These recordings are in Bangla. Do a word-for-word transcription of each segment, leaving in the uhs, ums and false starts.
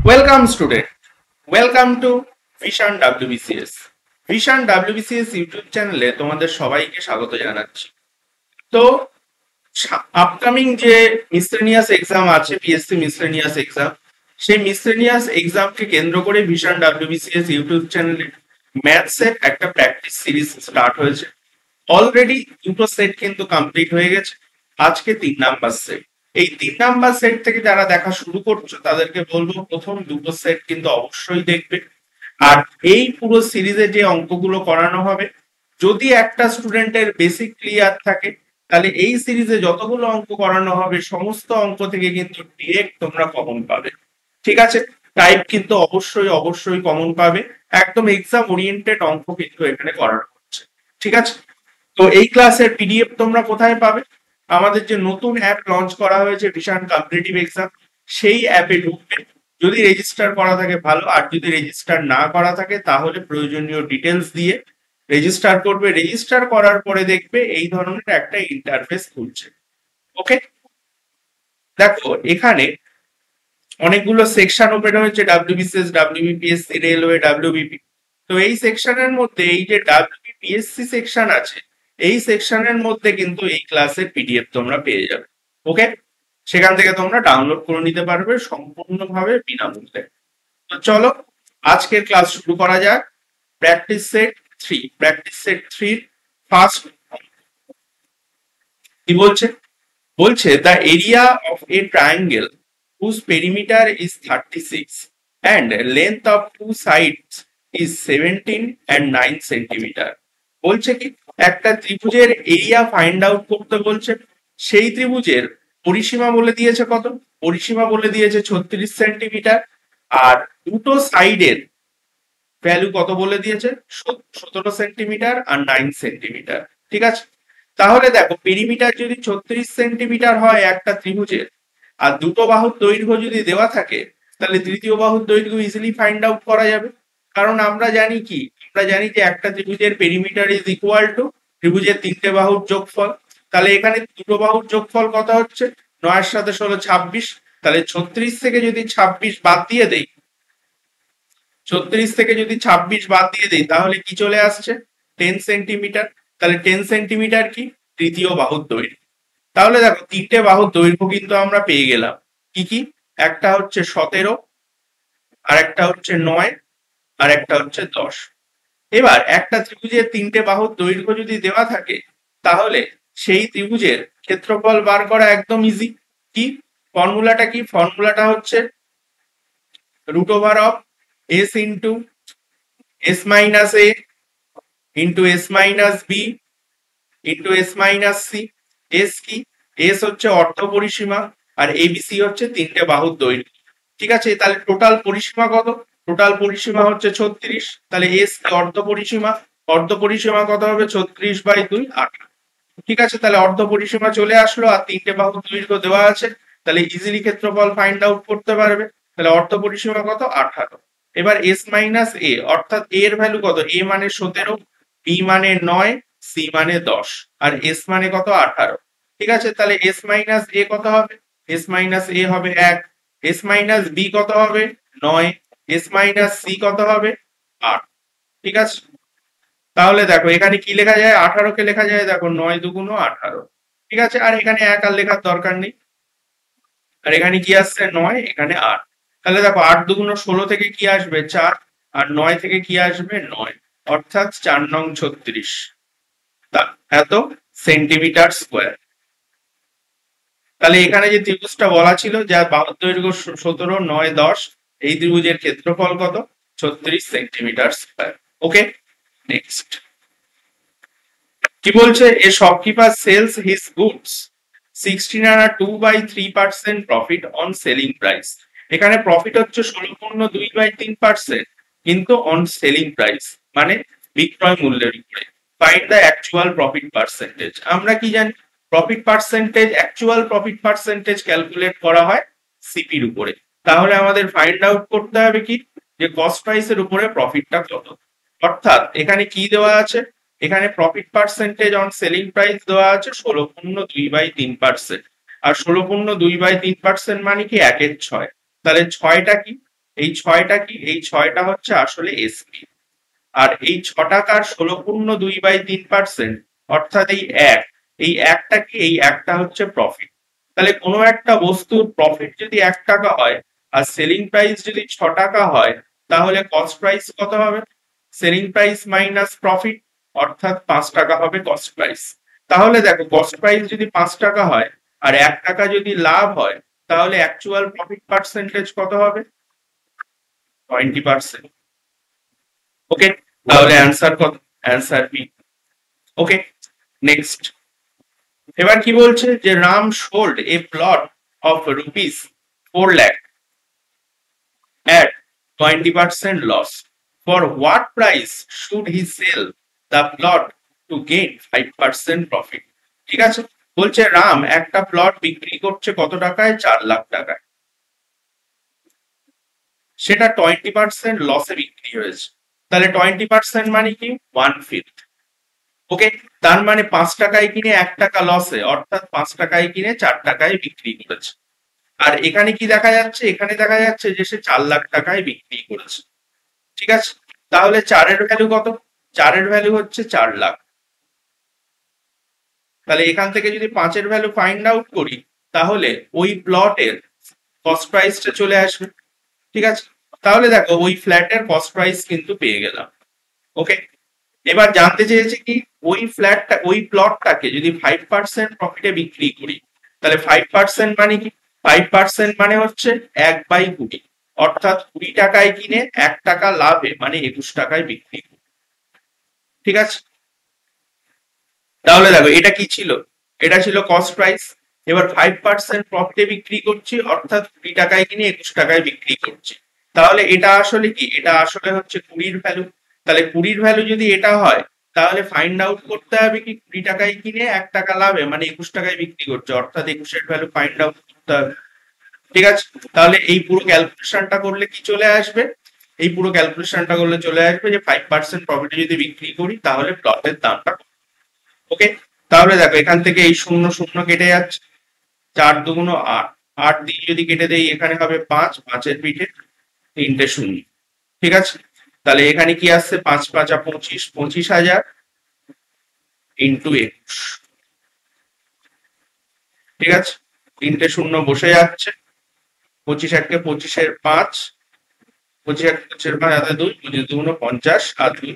Welcome student, welcome to Vision W B C S. Vision W B C S YouTube চ্যানেলে তোমাদের সবাইকে স্বাগত জানাচ্ছি। তো আপকামিং যে মিসলেনিয়াস এক্সাম আছে, পিএসসি মিসলেনিয়াস এক্সাম, সেই মিসলেনিয়াস এক্সামকে কেন্দ্র করে Vision W B C S YouTube চ্যানেলে ম্যাথসের একটা প্র্যাকটিস সিরিজ স্টার্ট হয়েছে। অলরেডি দুটো সেট কিন্তু কমপ্লিট হয়ে গেছে, আজকে তিন নাম্বার সেট। এই তিন নাম্বার সেট থেকে যারা দেখা শুরু করছো তাদেরকে বলবো প্রথম দুটো সেট কিন্তু অবশ্যই দেখবে। আর এই পুরো সিরিজে যে অঙ্কগুলো করানো হবে, যদি একটা স্টুডেন্টের বেসিক ক্লিয়ার থাকে তাহলে এই সিরিজে যতগুলো অঙ্ক করানো হবে সমস্ত অঙ্ক থেকে কিন্তু ডিরেক্ট তোমরা কমন পাবে। ঠিক আছে, টাইপ কিন্তু অবশ্যই অবশ্যই কমন পাবে, একদম এক্সাম ওরিয়েন্টেড অঙ্ক কিন্তু এখানে করানো হচ্ছে। ঠিক আছে, তো এই ক্লাসের পিডিএফ তোমরা কোথায় পাবে? আমাদের যে নতুন অ্যাপ লঞ্চ করা হয়েছে ভিশন কম্পিটিটিভ এক্সাম, সেই অ্যাপে ঢুকবে। যদি রেজিস্টার করা থাকে ভালো, আর যদি রেজিস্টার না করা থাকে তাহলে প্রয়োজনীয় ডিটেলস দিয়ে রেজিস্টার করবে। রেজিস্টার করার পরে দেখবে এই ধরনের একটা ইন্টারফেস খুলছে। ওকে, দেখো এখানে অনেকগুলো সেকশন ওপেন হয়েছে, ডাব্লিউবিসিএস, ডাব্লিউবিপিএসসি, রেলওয়ে, ডাব্লিউবিপি। তো এই সেকশনের মধ্যে এই যে ডাব্লিউবিপিএসসি সেকশন আছে, এই সেকশনের মধ্যে কিন্তু এই ক্লাসের পিডিএফ তোমরা পেয়ে যাবে। ওকে, সেখান থেকে তোমরা ডাউনলোড করে নিতে পারবে সম্পূর্ণভাবে বিনামূল্যে। তো চলো আজকের ক্লাস শুরু করা যাক। Practice set three, practice set three first কি বলছে? বলছে the area of a triangle whose perimeter is thirty-six and length of two sides is seventeen and nine centimeter. বলছে কি একটা ত্রিভুজের এরিয়া ফাইন্ড আউট করতে বলছে। সেই ত্রিভুজের পরিসীমা বলে দিয়েছে কত? পরিসীমা বলে দিয়েছে ছত্রিশ সেন্টিমিটার, আর দুটো সাইডের ভ্যালু কত বলে দিয়েছে? সতেরো সেন্টিমিটার আর নাইন সেন্টিমিটার। ঠিক আছে, তাহলে দেখো পেরিমিটার যদি ছত্রিশ সেন্টিমিটার হয় একটা ত্রিভুজের, আর দুটো বাহুর দৈর্ঘ্য যদি দেওয়া থাকে, তাহলে তৃতীয় বাহুর দৈর্ঘ্য ইজিলি ফাইন্ড আউট করা যাবে। কারণ আমরা জানি কি, আমরা জানি যে একটা ত্রিভুজের পেরিমিটার ইজ ইকুয়াল টু ত্রিভুজের তিনটে বাহুর যোগফল। তাহলে এখানে দুটো বাহুর যোগফল কত হচ্ছে? নয়ের সাথে ষোলো, ছাব্বিশ। তাহলে ছত্রিশ থেকে যদি ছাব্বিশ বাদ দিয়ে দেই, ছত্রিশ থেকে যদি ছাব্বিশ বাদ দিয়ে দেই তাহলে কি চলে আসছে? Ten centimetre. তাহলে টেন সেন্টিমিটার কি? তৃতীয় বাহুর দৈর্ঘ্য। তাহলে দেখো তিনটে বাহুর দৈর্ঘ্য কিন্তু আমরা পেয়ে গেলাম। কি কি? একটা হচ্ছে সতেরো, আর একটা হচ্ছে নয়, আর একটা হচ্ছে দশ। এবার একটা ত্রিভুজের তিনটে বাহুর দৈর্ঘ্য যদি দেওয়া থাকে তাহলে সেই ত্রিভুজের ক্ষেত্রফল বার করা একদম ইজি। কি ফর্মুলাটা? কি ফর্মুলাটা হচ্ছে root over of S into S minus A into S minus B into S minus C. S কি? এস হচ্ছে অর্ধ পরিসীমা, আর এবিসি হচ্ছে তিনটে বাহুর দৈর্ঘ্য। ঠিক আছে, তাহলে টোটাল পরিসীমা কত? টোটাল পরিসীমা হচ্ছে ছত্রিশ। তাহলে এস অর্ধ পরিসীমা, অর্ধ পরিসীমা কত হবে? ছত্রিশ বাই দুই, আঠারো। ঠিক আছে, তাহলে অর্ধ পরিসীমা চলে আসলো, আর তিনটে বাহুর দৈর্ঘ্য দেওয়া আছে, তাহলে ইজিলি ক্ষেত্রফল ফাইন্ড আউট করতে পারবে। তাহলে অর্ধ পরিসীমা কত? আঠারো। এবার এস মাইনাস এ, অর্থাৎ এ এর ভ্যালু কত? এ মানে সতেরো, বি মানে নয়, সি মানে দশ, আর এস মানে কত? আঠারো। ঠিক আছে, তাহলে এস মাইনাস এ কত হবে? এস মাইনাস এ হবে এক। এস মাইনাস বি কত হবে? নয়। এস মাইনাস সি কত হবে? আট। ঠিক আছে, তাহলে দেখো এখানে কি লেখা যায়? আঠারো কে লেখা যায় দেখো নয় দুগুণ আঠারো। ঠিক আছে, আর এখানে এক আর লেখার দরকার নেই। আর এখানে কি আসছে? নয়, এখানে আট। তাহলে দেখো আট দুগুণ ষোলো থেকে কি আসবে? চার। আর নয় থেকে কি আসবে? নয়। অর্থাৎ চার নং ছত্রিশ, এত সেন্টিমিটার স্কোয়ার। তাহলে এখানে যে ত্রিভুজটা বলা ছিল যার বাহুর দৈর্ঘ্য সতেরো, নয়, দশ, এই ত্রিভুজের ক্ষেত্রফল কত? ছত্রিশ সেন্টিমিটার স্কোয়ার। ওকে, নেক্সট কি বলছে? A shopkeeper sells his goods sixteen and two by three percent profit on selling price. এখানে প্রফিট হচ্ছে ষোলো পূর্ণ দুই বাই তিন পার্সেন্ট, কিন্তু অন সেলিং প্রাইস মানে বিক্রয় মূল্যের উপরে। Find the actual profit percentage. আমরা কি জানি? Profit percentage, actual profit percentage calculate করা হয় সিপির উপরে। তাহলে আমাদের ফাইন্ড আউট করতে হবে কি, যে কস্ট প্রাইসের উপরে প্রফিটটা কত। অর্থাৎ এখানে কি দেওয়া আছে? এখানে profit percentage on selling price দেওয়া আছে ষোলো পূর্ণ দুই বাই তিন পার্সেন্ট। আর ষোলো পূর্ণ দুই বাই তিন পার্সেন্ট মানে কি? একের ছয়। তাহলে ছয়টা কি? এই ছয়টা কি, এই ছয়টা হচ্ছে আসলে এসপি। আর এই ছ টাকার ষোলো পূর্ণ দুই বাই তিন পার্সেন্ট অর্থাৎ এই এক, এই একটা কি, এই একটা হচ্ছে প্রফিট। তাহলে কোনো একটা বস্তুর প্রফিট যদি এক টাকা হয় আর সেলিং প্রাইস যদি ছ টাকা হয়, তাহলে কস্ট প্রাইস কত হবে? সেলিং প্রাইস মাইনাস প্রফিট, অর্থাৎ পাঁচ টাকা হবে কস্ট প্রাইস। তাহলে দেখো কস্ট প্রাইস যদি পাঁচ টাকা হয় আর এক টাকা যদি লাভ হয়, তাহলে অ্যাকচুয়াল প্রফিট পার্সেন্টেজ কত হবে? Twenty percent. ওকে, তাহলে অ্যান্সার কত? Answer B. Okay, next. এবার কি বলছে যে Ram sold a plot of rupees four lakh at twenty percent loss. For what price should he sell the plot to gain five percent profit? ঠিক আছে, বলছে রাম একটা প্লট বিক্রি করছে কত টাকায়? চার লাখ টাকায়। সেটা টোয়েন্টি পার্সেন্ট লসে বিক্রি হয়েছে। তাহলে টোয়েন্টি পার্সেন্ট মানে কি? One fifth. ওকে, তার মানে পাঁচ টাকায় কিনে এক টাকা লসে, অর্থাৎ পাঁচ টাকায় কিনে চার টাকায় বিক্রি করেছে। আর এখানে কি দেখা যাচ্ছে? এখানে দেখা যাচ্ছে যে সে চার লাখ টাকায় বিক্রি করেছে। ঠিক আছে, তাহলে চারের ভ্যালু কত? চারের ভ্যালু হচ্ছে চার লাখ। তাহলে এখান থেকে যদি পাঁচের ভ্যালু ফাইন্ড আউট করি, তাহলে ওই প্লটের কস্ট প্রাইসটা চলে আসবে। ঠিক আছে, তাহলে দেখো ওই ফ্ল্যাটের কস্ট প্রাইস কিন্তু পেয়ে গেলাম। ওকে, এবার জানতে চেয়েছে কি, ওই ফ্ল্যাটটা, ওই প্লটটাকে যদি ফাইভ পার্সেন্ট প্রফিটে বিক্রি করি, তাহলে ফাইভ পার্সেন্ট মানে কি? ফাইভ পার্সেন্ট মানে হচ্ছে এক বাই কুড়ি, অর্থাৎ কুড়ি টাকায় কিনে এক টাকা লাভে মানে একুশ টাকায় বিক্রি। ঠিক আছে, তাহলে দেখো এটা কি ছিল? এটা ছিল কস্ট প্রাইস। এবার ফাইভ পার্সেন্ট প্রফিটে বিক্রি করছি, অর্থাৎ কুড়ি টাকায় কিনে একুশ টাকায় বিক্রি করছি। তাহলে এটা আসলে কি? এটা আসলে হচ্ছে কুড়ির ভ্যালু। তাহলে কুড়ির ভ্যালু যদি এটা হয়, তাহলে ফাইন্ড আউট করতে হবে কি, কুড়ি টাকায় কিনে এক টাকা লাভে মানে একুশ টাকায় বিক্রি করছে, অর্থাৎ একুশের ভ্যালু ফাইন্ড আউট করতে হবে। ঠিক আছে, তাহলে এই পুরো ক্যালকুলেশনটা করলে কি চলে আসবে? এই পুরো ক্যালকুলেশনটা করলে চলে আসবে যে ফাইভ পার্সেন্ট প্রফিটে যদি বিক্রি করি, তাহলে প্লটের দামটা। ওকে, তাহলে দেখো এখান থেকে এই শূন্য শূন্য কেটে যাচ্ছে, চার দুগুণ আট, আট দিয়ে যদি কেটে দেই এখানে হবে পাঁচ, পাঁচের পিঠে তিনটে শূন্য। ঠিক আছে, তাহলে এখানে কি আসছে? পাঁচ পাঁচা পঁচিশ, পঁচিশ হাজার ইন্টু একুশ। ঠিক আছে, তিনটে শূন্য বসে যাচ্ছে, পঁচিশ একে পঁচিশের পাঁচ, পঁচিশ এক পঁচিশের পাঁচ হাতে দুই, পঁচিশ দুগুণ পঞ্চাশ আর দুই।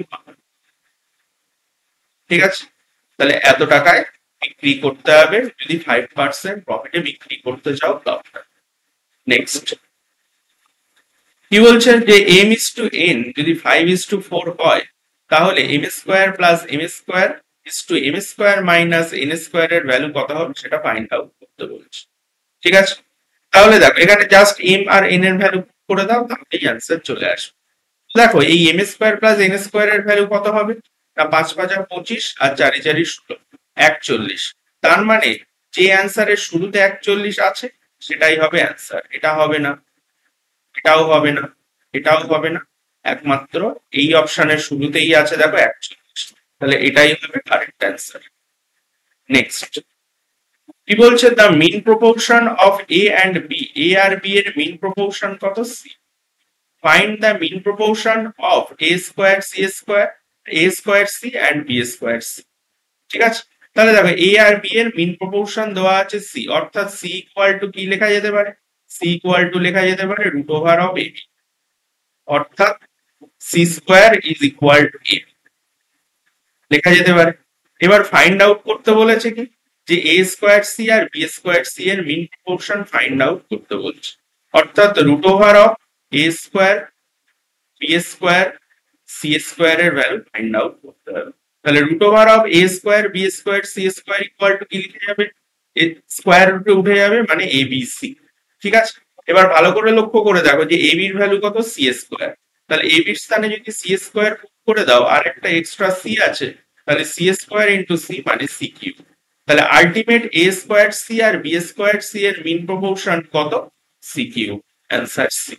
ঠিক আছে, তাহলে এত টাকায় বিক্রি করতে হবে যদি ফাইভ পার্সেন্ট প্রফিটে বিক্রি করতে চাও প্লটটা। নেক্সট কি বলছেন যে এম ইস টু এন যদি ফাইভ ইস টু ফোর হয়, তাহলে M square plus M square is to M square minus N square এর ভ্যালু কত হবে সেটা ফাইন্ড আউট করতে বলছে। ঠিক আছে, তাহলে দেখো এখানে জাস্ট এম আর এন এর ভ্যালু করে দাও, তাহলেই অ্যান্সার চলে আসবে। দেখো এই M square plus N square এর ভ্যালু কত হবে? না পাঁচ পাঁচা পঁচিশ আর চারি চারি ষোলো, একচল্লিশ। তার মানে যে অ্যান্সারের শুরুতে একচল্লিশ আছে সেটাই হবে অ্যান্সার। এটা হবে না, এটাও হবে না, এটাও হবে না, একমাত্র এই অপশনের শুরুতেই আছে দেখো একচল্লিশ, তাহলে এটাই হবে কারেক্ট অ্যান্সার। নেক্সট কি বলছে? The mean proportion of A and B, A আর বি এর মিন প্রপোর্শন কত? C. Find the mean proportion of A square C square, A square C and B square C. ঠিক আছে, তাহলে দেখো এ আর বি এর মিন প্রপোর্শন দেওয়া আছে সি, অর্থাৎ সি ইকুয়াল টু কি লেখা যেতে পারে? সি ইকুয়াল টু লেখা যেতে পারে রুট ওভার অফ এ, অর্থাৎ C square is equal to A লেখা যেতে পারে। এবার ফাইন্ড আউট করতে বলেছে কি, যে এ স্কোয়ার সি আর বি স্কোয়ার সি এর মিন প্রপোর্শন ফাইন্ড আউট করতে বলছে, অর্থাৎ root over of A square B square C square এর ভ্যালু ফাইন্ড আউট করতে হবে। তাহলে root over of A square B square C square equal to কি লিখে যাবে? স্কোয়ার রুটে উঠে যাবে মানে এ বি সি। ঠিক আছে, এবার ভালো করে লক্ষ্য করে দেখো যে এ বির ভ্যালু কত? C square. তাহলে এ বির স্থানে যদি সি স্কোয়ার করে দাও আর একটা এক্সট্রা সি আছে, তাহলে সি স্কোয়ার ইন্টু সি মানে সি কিউব। তাহলে আলটিমেট এ স্কোয়ার সি আর বি স্কোয়ার সি এর মিন প্রপোর্শন কত? C cube, answer C.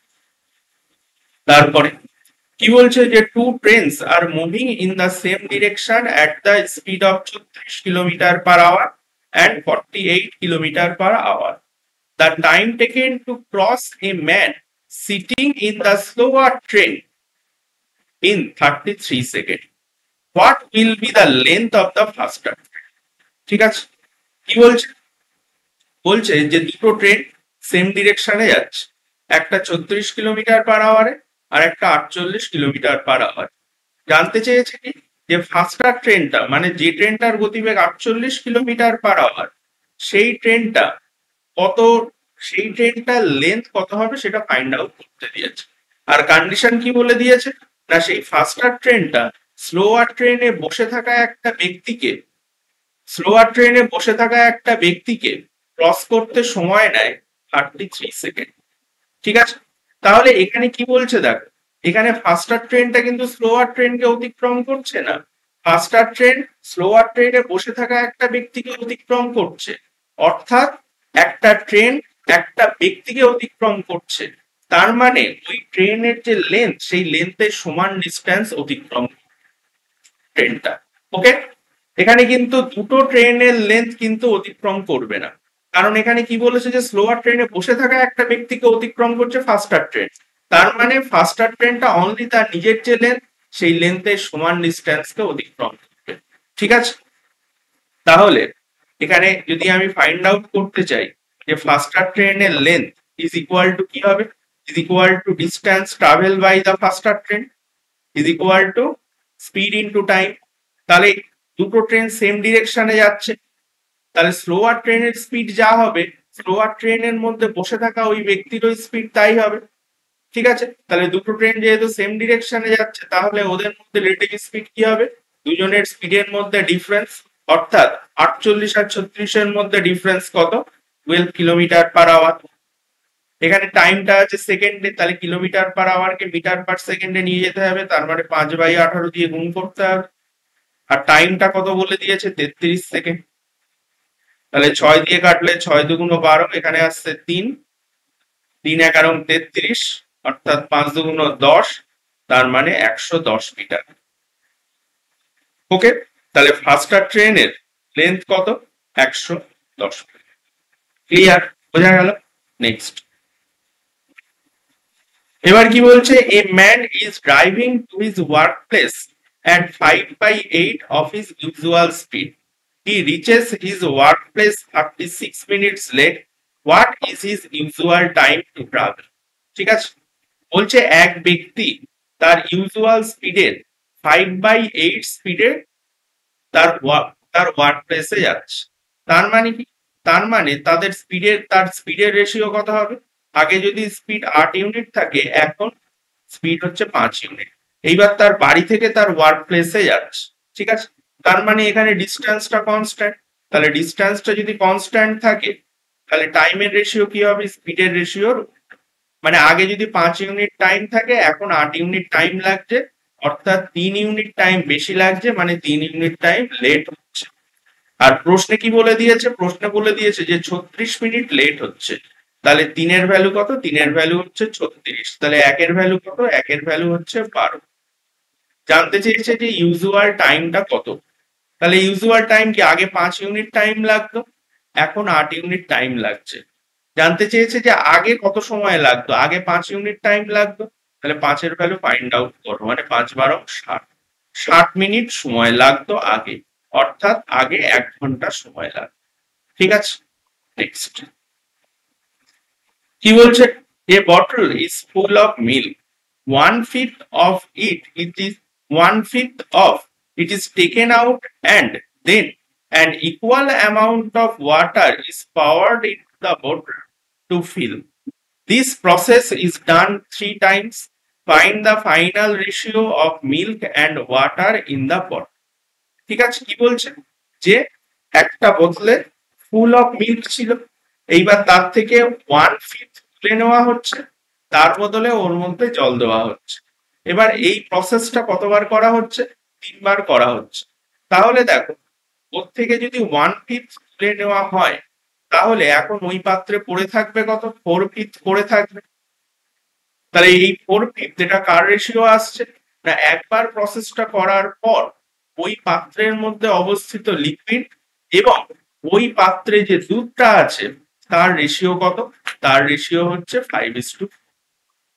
তারপরে কি বলছে যে two trains are moving in the same direction at the speed of ছত্রিশ kilometre per hour and forty-eight kilometer per hour. The time taken to cross a man sitting in the slower train in thirty-three seconds. What will be the length of the faster train? ঠিক আছে, কি বলছে? বলছে যে দুটো ট্রেন সেম ডিরেকশনে যাচ্ছে, একটা চৌত্রিশ কিলোমিটার পার আওয়ারে আর একটা আটচল্লিশ কিলোমিটার পার আওয়ার। জানতে চেয়েছে কি যে ফাস্টার ট্রেনটা মানে যে ট্রেনটার গতিবেগ আটচল্লিশ কিলোমিটার পার আওয়ার সেই ট্রেনটা কত, সেই ট্রেনটার লেন্থ কত হবে সেটা ফাইন্ড আউট করতে দিয়েছে। আর কন্ডিশন কি বলে দিয়েছে না, সেই ফাস্টার ট্রেনটা স্লোয়ার ট্রেনে বসে থাকা একটা ব্যক্তিকে স্লোয়ার ট্রেনে বসে থাকা একটা ব্যক্তিকে ক্রস করতে সময় নেয় থার্টি থ্রি সেকেন্ড। ঠিক আছে, তাহলে এখানে কি বলছে দেখো, এখানে ফাস্টার ট্রেনটা কিন্তু স্লোয়ার ট্রেনকে অতিক্রম করছে না, ফাস্টার ট্রেন স্লোয়ার ট্রেনে বসে থাকা একটা ব্যক্তিকে অতিক্রম করছে, অর্থাৎ একটা ট্রেন একটা ব্যক্তিকে অতিক্রম করছে, তার মানে ওই ট্রেনের যে লেন্থ সেই লেন্থের সমান ডিস্টেন্স অতিক্রম ট্রেনটা। ওকে, এখানে কিন্তু দুটো ট্রেনের লেন্থ কিন্তু অতিক্রম করবে না, কারণ এখানে কি বলেছে যে স্লোয়ার ট্রেনে বসে থাকা একটা ব্যক্তিকে অতিক্রম করছে ফাস্টার ট্রেন, তার মানে ফাস্টার ট্রেনটা অনলি তার নিজের যে লেন্থ সেই লেন্থের সমান ডিস্টেন্সকে অতিক্রম করবে। ঠিক আছে, তাহলে এখানে যদি আমি ফাইন্ড আউট করতে চাই যে ফাস্টার ট্রেনের লেন্থ ইজ ইকুয়াল টু কি হবে, is equal to distance travel by the faster train is equal to speed into time. তাহলে দুটো ট্রেন সেম ডিরেকশনে যাচ্ছে, তাহলে স্লোয়ার ট্রেনের স্পিড যা হবে স্লোয়ার ট্রেনের মধ্যে বসে থাকা ওই ব্যক্তির ওই স্পিড তাই হবে। ঠিক আছে, তাহলে দুটো ট্রেন যেহেতু সেম ডিরেকশনে যাচ্ছে তাহলে ওদের মধ্যে রিলেটিভ স্পিড কি হবে, দুজনের স্পিডের মধ্যে ডিফারেন্স, অর্থাৎ আটচল্লিশ আর ছত্রিশের মধ্যে ডিফারেন্স কত, টুয়েলভ কিলোমিটার পার আওয়ার। এখানে টাইমটা আছে সেকেন্ডে, তাহলে কিলোমিটার পার আওয়ারকে মিটার পার সেকেন্ডে নিয়ে যেতে হবে, তার মানে পাঁচ বাই আঠারো দিয়ে গুণ করতে হবে। আর টাইমটা কত বলে দিয়েছে, তেত্রিশ সেকেন্ড। তাহলে ছয় দিয়ে কাটলে ছয় দুগুণ বারো, এখানে আসছে তিন, তিন এগারো তেত্রিশ, অর্থাৎ পাঁচ দুগুণ দশ, তার মানে একশো দশ মিটার। ওকে, তাহলে ফাস্টার ট্রেনের লেন্থ কত, একশো দশ মিটার। ক্লিয়ার, বোঝা গেল? নেক্সট, এবার কি বলছে, a man is driving to his work place at five by eight of his usual speed. He reaches his workplace thirty-six minutes late. What is his usual time to travel? ঠিক আছে, বলছে এক ব্যক্তি তার ইউজুয়াল স্পিডের ফাইভ বাই এইট স্পিডে তার তার ওয়ার্ক প্লেসে যাচ্ছে, তার মানে কি, তার মানে তাদের স্পিডের তার স্পিডের রেশিও কত হবে, আগে যদি স্পিড আট ইউনিট থাকে এখন স্পিড হচ্ছে পাঁচ ইউনিট। এইবার তার বাড়ি থেকে তার ওয়ার্ক প্লেসে যাচ্ছে। ঠিক আছে, তার মানে এখানে ডিস্টেন্সটা কনস্ট্যান্ট, তাহলে ডিস্টেন্সটা যদি কনস্ট্যান্ট থাকে তাহলে টাইমের রেশিও কি হবে, স্পিডের রেশিওর, মানে আগে যদি পাঁচ ইউনিট টাইম থাকে এখন আট ইউনিট টাইম লাগছে, অর্থাৎ তিন ইউনিট টাইম বেশি লাগছে, মানে তিন ইউনিট টাইম লেট হচ্ছে। আর প্রশ্নে কি বলে দিয়েছে, প্রশ্নে বলে দিয়েছে যে ছত্রিশ মিনিট লেট হচ্ছে, তাহলে তিনের ভ্যালু কত, তিনের ভ্যালু হচ্ছে ছত্রিশ, তাহলে একের ভ্যালু কত, একের ভ্যালু হচ্ছে বারো। জানতে চেয়েছে যে ইউজুয়াল টাইমটা কত, তাহলে ইউজুয়াল টাইম কি, আগে পাঁচ ইউনিট টাইম লাগতো এখন আট ইউনিট টাইম লাগছে। জানতে চেয়েছে যে আগে কত সময় লাগতো, আগে পাঁচ ইউনিট টাইম লাগতো, তাহলে পাঁচের ভ্যালু ফাইন্ড আউট করো, মানে পাঁচ বারো ষাট, ষাট মিনিট সময় লাগতো আগে, অর্থাৎ আগে এক ঘন্টা সময় লাগতো। ঠিক আছে, নেক্সট কি বলছে, a bottle is full of milk, one fifth of it it is one fifth of it is taken out, and then an equal amount of water is poured into the bottle to fill. This process is done three times. Find the final ratio of milk and water in the bottle. ঠিক আছে, কি বলছে যে একটা বোতলে ফুল অফ মিল্ক ছিল, এইবার তার থেকে ওয়ান ফিফথ তুলে নেওয়া হচ্ছে, তার বদলে ওর মধ্যে জল দেওয়া হচ্ছে। এবার এই প্রসেসটা কতবার করা হচ্ছে, তিনবার করা হচ্ছে। তাহলে দেখো ওর থেকে যদি ওয়ান ফিফথ তুলে নেওয়া হয় তাহলে এখন ওই পাত্রে পড়ে থাকবে কত, ফোর ফিফথ পড়ে থাকবে। তাহলে এই ফোর ফিফথ এটা কার রেশিও আসছে না, একবার প্রসেসটা করার পর ওই পাত্রের মধ্যে অবস্থিত লিকুইড এবং ওই পাত্রে যে দুধটা আছে তার রেশিও কত, তার রেশিও হচ্ছে ফাইভ ইস টু।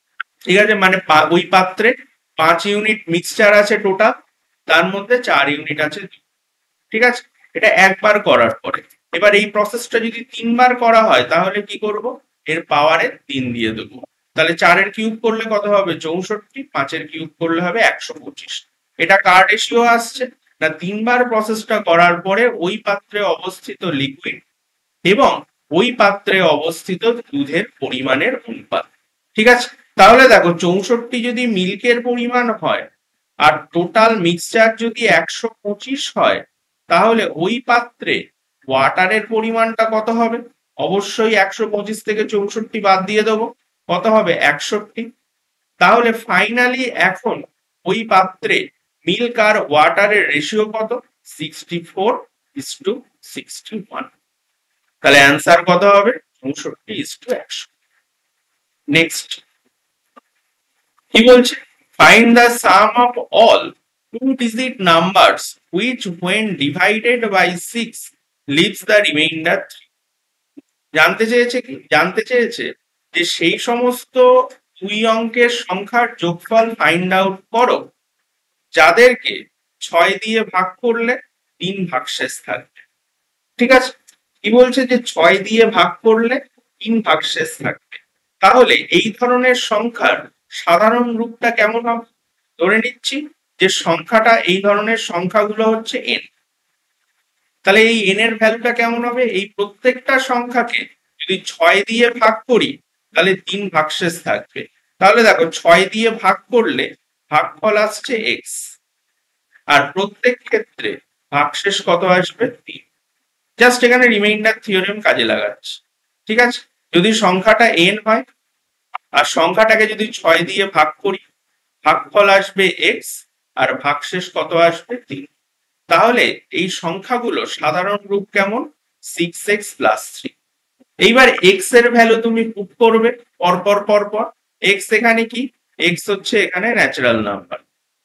ঠিক আছে, মানে ওই পাত্রে পাঁচ ইউনিট মিক্সচার আছে টোটাল, তার মধ্যে চার ইউনিট আছে। ঠিক আছে, এটা একবার করার পরে এবার এই প্রসেসটা যদি তিনবার করা হয় তাহলে কি করব, এর পাওয়ারে তিন দিয়ে দেবো। তাহলে চারের কিউব করলে কত হবে চৌষট্টি, পাঁচের কিউব করলে হবে একশো পঁচিশ। এটা কার রেশিও আসছে না, তিনবার প্রসেসটা করার পরে ওই পাত্রে অবস্থিত লিকুইড এবং ওই পাত্রে অবস্থিত দুধের পরিমাণের অনুপাত। ঠিক আছে, তাহলে দেখো চৌষট্টি যদি মিল্কের পরিমাণ হয় আর টোটাল মিক্সচার যদি একশো পঁচিশ হয়, তাহলে ওই পাত্রে ওয়াটারের পরিমাণটা কত হবে, অবশ্যই একশো পঁচিশ থেকে চৌষট্টি বাদ দিয়ে দেবো, কত হবে একষট্টি। তাহলে ফাইনালি এখন ওই পাত্রে মিল্ক আর ওয়াটারের রেশিও কত, sixty four is to sixty one. তাহলে অ্যান্সার কত হবে চৌষট্টি ইস টু একশো। নেক্সট কি বলছে, find the sum of all two digit numbers which when divided by six leaves the remainder three. জানতে চেয়েছে কি, জানতে চেয়েছে যে সেই সমস্ত দুই অঙ্কের সংখ্যার যোগফল ফাইন্ড আউট করো যাদেরকে ছয় দিয়ে ভাগ করলে তিন ভাগশেষ থাকবে। ঠিক আছে, কি বলছে যে ছয় দিয়ে ভাগ করলে তিন ভাগশেষ থাকবে। তাহলে এই ধরনের সংখ্যার সাধারণ রূপটা কেমন হবে, ধরে নিচ্ছি যে সংখ্যাটা এই ধরনের সংখ্যাগুলো হচ্ছে এন। তাহলে এই এন এর ভ্যালুটা কেমন হবে, এই প্রত্যেকটা সংখ্যাকে যদি ছয় দিয়ে ভাগ করি তাহলে তিন ভাগশেষ থাকবে। তাহলে দেখো ছয় দিয়ে ভাগ করলে ভাগফল আসছে এক্স, আর প্রত্যেক ক্ষেত্রে ভাগশেষ কত আসবে তিন। জাস্ট এখানে রিমাইন্ডার থিওরেম কাজে লাগাচ্ছি। ঠিক আছে, যদি সংখ্যাটা এন হয় আর সংখ্যাটাকে যদি ছয় দিয়ে ভাগ করি, ভাগফল আসবে এক্স আর ভাগশেষ কত আসবে তিন। তাহলে এই সংখ্যাগুলো সাধারণ রূপ কেমন, সিক্স এক্স প্লাস থ্রি। এইবার এক্স এর ভ্যালু তুমি পুট করবে পরপর পরপর। এক্স এখানে কি, এক্স হচ্ছে এখানে ন্যাচারাল নাম্বার।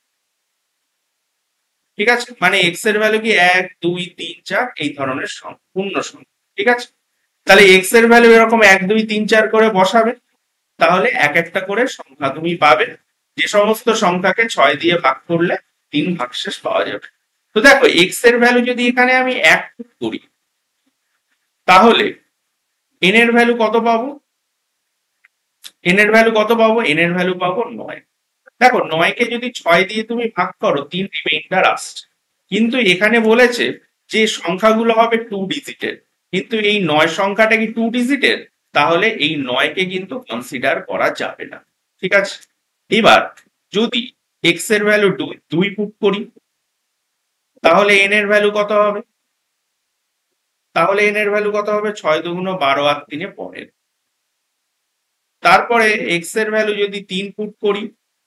ঠিক আছে, মানে এক্স এর ভ্যালু কি এক দুই তিন চার এই ধরনের পূর্ণ সংখ্যা। ঠিক আছে, তাহলে এক্স এর ভ্যালু এরকম এক দুই তিন চার করে বসাবে, তাহলে এক একটা করে সংখ্যা তুমি পাবে, যে সমস্ত সংখ্যাকে ছয় দিয়ে ভাগ করলে তিন ভাগশেষ পাওয়া যাবে। তো দেখো এক্স এর ভ্যালু যদি এখানে আমি এক পুট করি তাহলে এন এর ভ্যালু কত পাবো, এন এর ভ্যালু কত পাবো, এন এর ভ্যালু পাবো নয়। দেখো নয়কে যদি ছয় দিয়ে তুমি ভাগ করো তিন রিমাইন্ডার আসছে, কিন্তু এখানে বলেছে যে সংখ্যাগুলো হবে টু ডিজিটের, কিন্তু এই নয় সংখ্যাটা কি টু ডিজিটের, তাহলে এই নয়কে কিন্তু কনসিডার করা যাবে না। ঠিক আছে, এবার যদি এক্স এর ভ্যালু দুই দুই পুট করি তাহলে এন এর ভ্যালু কত হবে, তাহলে এন এর ভ্যালু কত হবে, ছয় দুগুণ বারো আর তিনে পনেরো। তারপরে এক্স এর ভ্যালু যদি তিন পুট করি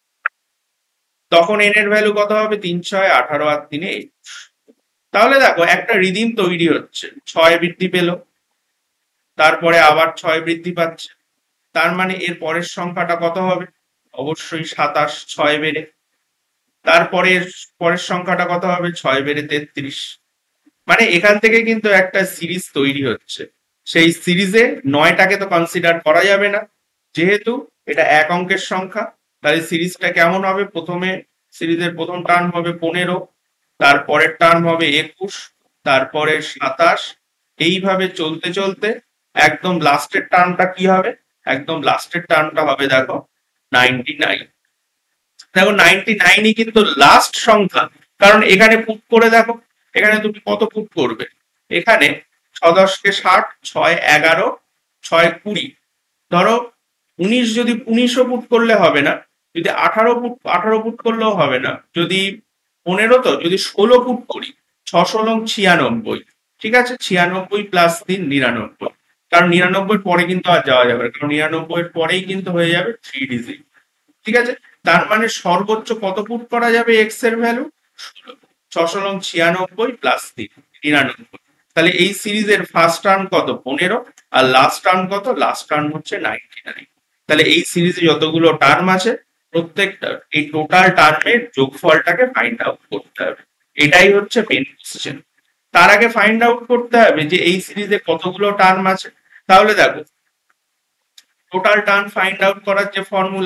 তখন এন এর ভ্যালু কত হবে, তিন ছয় আঠারো আর তিনে একুশ। তাহলে দেখো একটা রিদিম তৈরি হচ্ছে, ছয় বৃদ্ধি পেল, তারপরে আবার ছয় বৃদ্ধি পাচ্ছে, তার মানে এর পরের সংখ্যাটা কত হবে, অবশ্যই সাতাশ, ছয় বেড়ে। তারপরে পরের সংখ্যাটা কত হবে, ছয় বেড়ে তেত্রিশ। মানে এখান থেকে কিন্তু একটা সিরিজ তৈরি হচ্ছে। সেই সিরিজে নয়টাকে তো কনসিডার করা যাবে না, যেহেতু এটা এক অঙ্কের সংখ্যা। তাহলে সিরিজটা কেমন হবে, প্রথমে সিরিজের প্রথম টার্ম হবে পনেরো, তারপরের টার্ম হবে একুশ, তারপরে সাতাশ, এইভাবে চলতে চলতে একদম লাস্টের টার্মটা কি হবে, একদম লাস্টের টার্মটা হবে দেখো নাইনটি নাইন। দেখো নাইনটি নাইনই কিন্তু লাস্ট সংখ্যা, কারণ এখানে পুট করে দেখো এখানে তুমি কত পুট করবে, এখানে ছ দশকে ষাট, ছয় এগারো, ছয় কুড়ি, ধরো উনিশ, যদি উনিশও পুট করলে হবে না, যদি আঠারো ফুট আঠারো ফুট করলেও হবে না, যদি পনেরো, তো যদি ষোলো ফুট করি, ছশো লং ছিয়ানব্বই। ঠিক আছে, ছিয়ানব্বই প্লাস তিন নিরানব্বই, কারণ নিরানব্বই পরে কিন্তু আর যাওয়া যাবে, কারণ নিরানব্বই এর পরেই কিন্তু হয়ে যাবে থ্রি ডিজিট। ঠিক আছে, তার মানে সর্বোচ্চ কত ফুট করা যাবে এক্স এর ভ্যালু, ছশো লং ছিয়ানব্বই প্লাস তিন নিরানব্বই। তাহলে এই সিরিজের ফার্স্ট টার্ম কত পনেরো, আর লাস্ট টার্ম কত, লাস্ট টার্ম হচ্ছে নাইনটি নাইন। তাহলে এই সিরিজে যতগুলো টার্ম আছে প্রত্যেকটা এই টোটাল টার্মের যোগফলটাকে ফাইন্ড আউট করতে হবে, এটাই হচ্ছে মেন কোশ্চেন। তার আগে ফাইন্ড আউট করতে হবে যে এই সিরিজে কতগুলো টার্ম আছে। তাহলে দেখো টোটাল টার্ম ফাইন্ড আউট করার যে ফর্মুলা,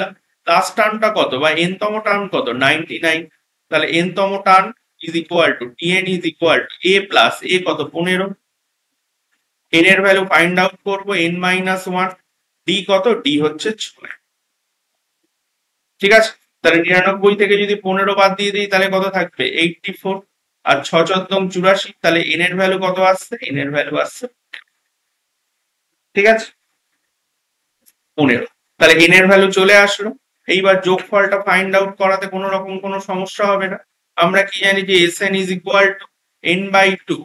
লাস্ট টার্মটা কত বা এন তম টার্ম কত নাইনটি নাইন, তাহলে এন তম term is equal to TN is equal to A plus A কত পনেরো, এন এর ভ্যালু ফাইন্ড আউট করবো এন মাইনাস ওয়ান, ডি কত ডি হচ্ছে ছয়। ঠিক আছে, তাহলে নিরানব্বই থেকে যদি পনেরো বাদ দিয়ে দিই তাহলে কত থাকবে এইটটি ফোর, আর ছ চোদ্দম চুরাশি, তাহলে এন এর ভ্যালু কত আসছে এন এর ভ্যালু আসছে ঠিক আছে পনেরো, তাহলে এন এর ভ্যালু চলে আসলো। এইবার যোগফলটা ফাইন্ড আউট করাতে কোনো রকম কোনো সমস্যা হবে না। আমরা কি জানি যে S N is equal to N by two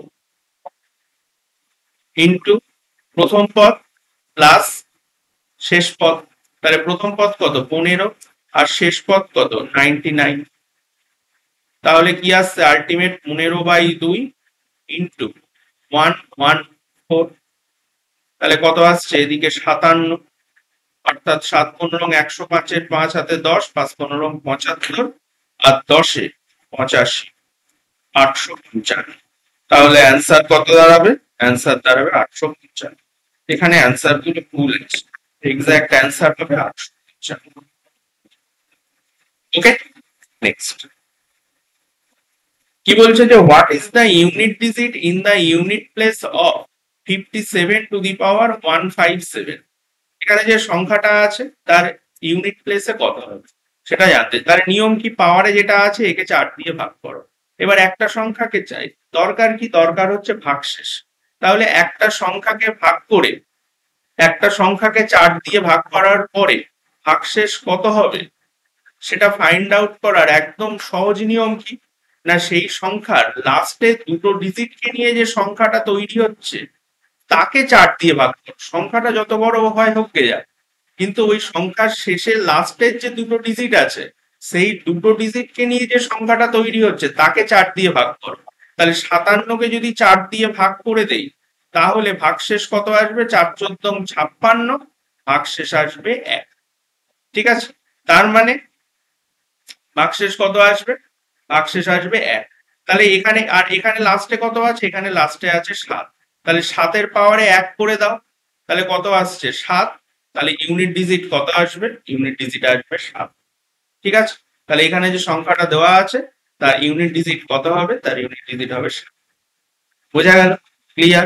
into প্রথম পদ প্লাস শেষ পদ, তাহলে প্রথম পদ কত পনেরো আর শেষ পদ কত নাইনটি নাইন, তাহলে কি আসছে আলটিমেট পনেরো বাই দুই ইন্টু ওয়ান ওয়ান ফোর, তাহলে কত আসছে এদিকে সাতান্ন, অর্থাৎ সাত পনেরো একশো পাঁচের পাঁচ হাতে দশ, পাঁচ পনেরো পঁচাত্তর আর দশে পঁচাশি, আটশো পঞ্চান্ন। তাহলে অ্যান্সার কত দাঁড়াবে অ্যান্সার দাঁড়াবে আটশো পঞ্চান্ন। এখানে অ্যান্সার গুলো ভুল আছে, এক্সাক্ট অ্যান্সার হবে আটশো পঞ্চান্ন। ওকে, নেক্সট কি বলছে যে what is the unit digit in the unit place of fifty seven to the power one five seven. এখানে যে সংখ্যাটা আছে তার ইউনিট প্লেসে কত হবে সেটা জানতে, তার নিয়ম কি পাওয়ারে যেটা আছে একে চার দিয়ে ভাগ করো। এবার একটা সংখ্যাকে চাই, দরকার কি দরকার হচ্ছে ভাগশেষ, তাহলে একটা সংখ্যাকে ভাগ করে একটা সংখ্যাকে চার দিয়ে ভাগ করার পরে ভাগশেষ কত হবে সেটা ফাইন্ড আউট করার একদম সহজ নিয়ম কি না, সেই সংখ্যার লাস্টে দুটো ডিজিটকে নিয়ে যে সংখ্যাটা তৈরি হচ্ছে তাকে চার দিয়ে ভাগ করো। সংখ্যাটা যত বড় হয় হোক গে যায়, কিন্তু ওই সংখ্যার শেষে লাস্টের যে দুটো ডিজিট আছে সেই দুটো ডিজিটকে নিয়ে যে সংখ্যাটা তৈরি হচ্ছে তাকে চার দিয়ে ভাগ করো। তাহলে সাতান্নকে যদি চার দিয়ে ভাগ করে দেই তাহলে ভাগশেষ কত আসবে চার চোদ্দ ছাপ্পান্ন, ভাগশেষ আসবে এক। ঠিক আছে, তার মানে ভাগশেষ কত আসবে ভাগশেষ আসবে এক। তাহলে এখানে আর এখানে লাস্টে কত আছে এখানে লাস্টে আছে সাত, তাহলে সাতের পাওয়ারে এক করে দাও, তাহলে কত আসছে সাত, তাহলে ইউনিট ডিজিট কত আসবে ইউনিট ডিজিট আসবে সাত। ঠিক আছে, তাহলে এখানে যে সংখ্যাটা দেওয়া আছে তার ইউনিট ডিজিট কত হবে তার ইউনিট ডিজিট হবে সাত। বোঝা গেল? ক্লিয়ার?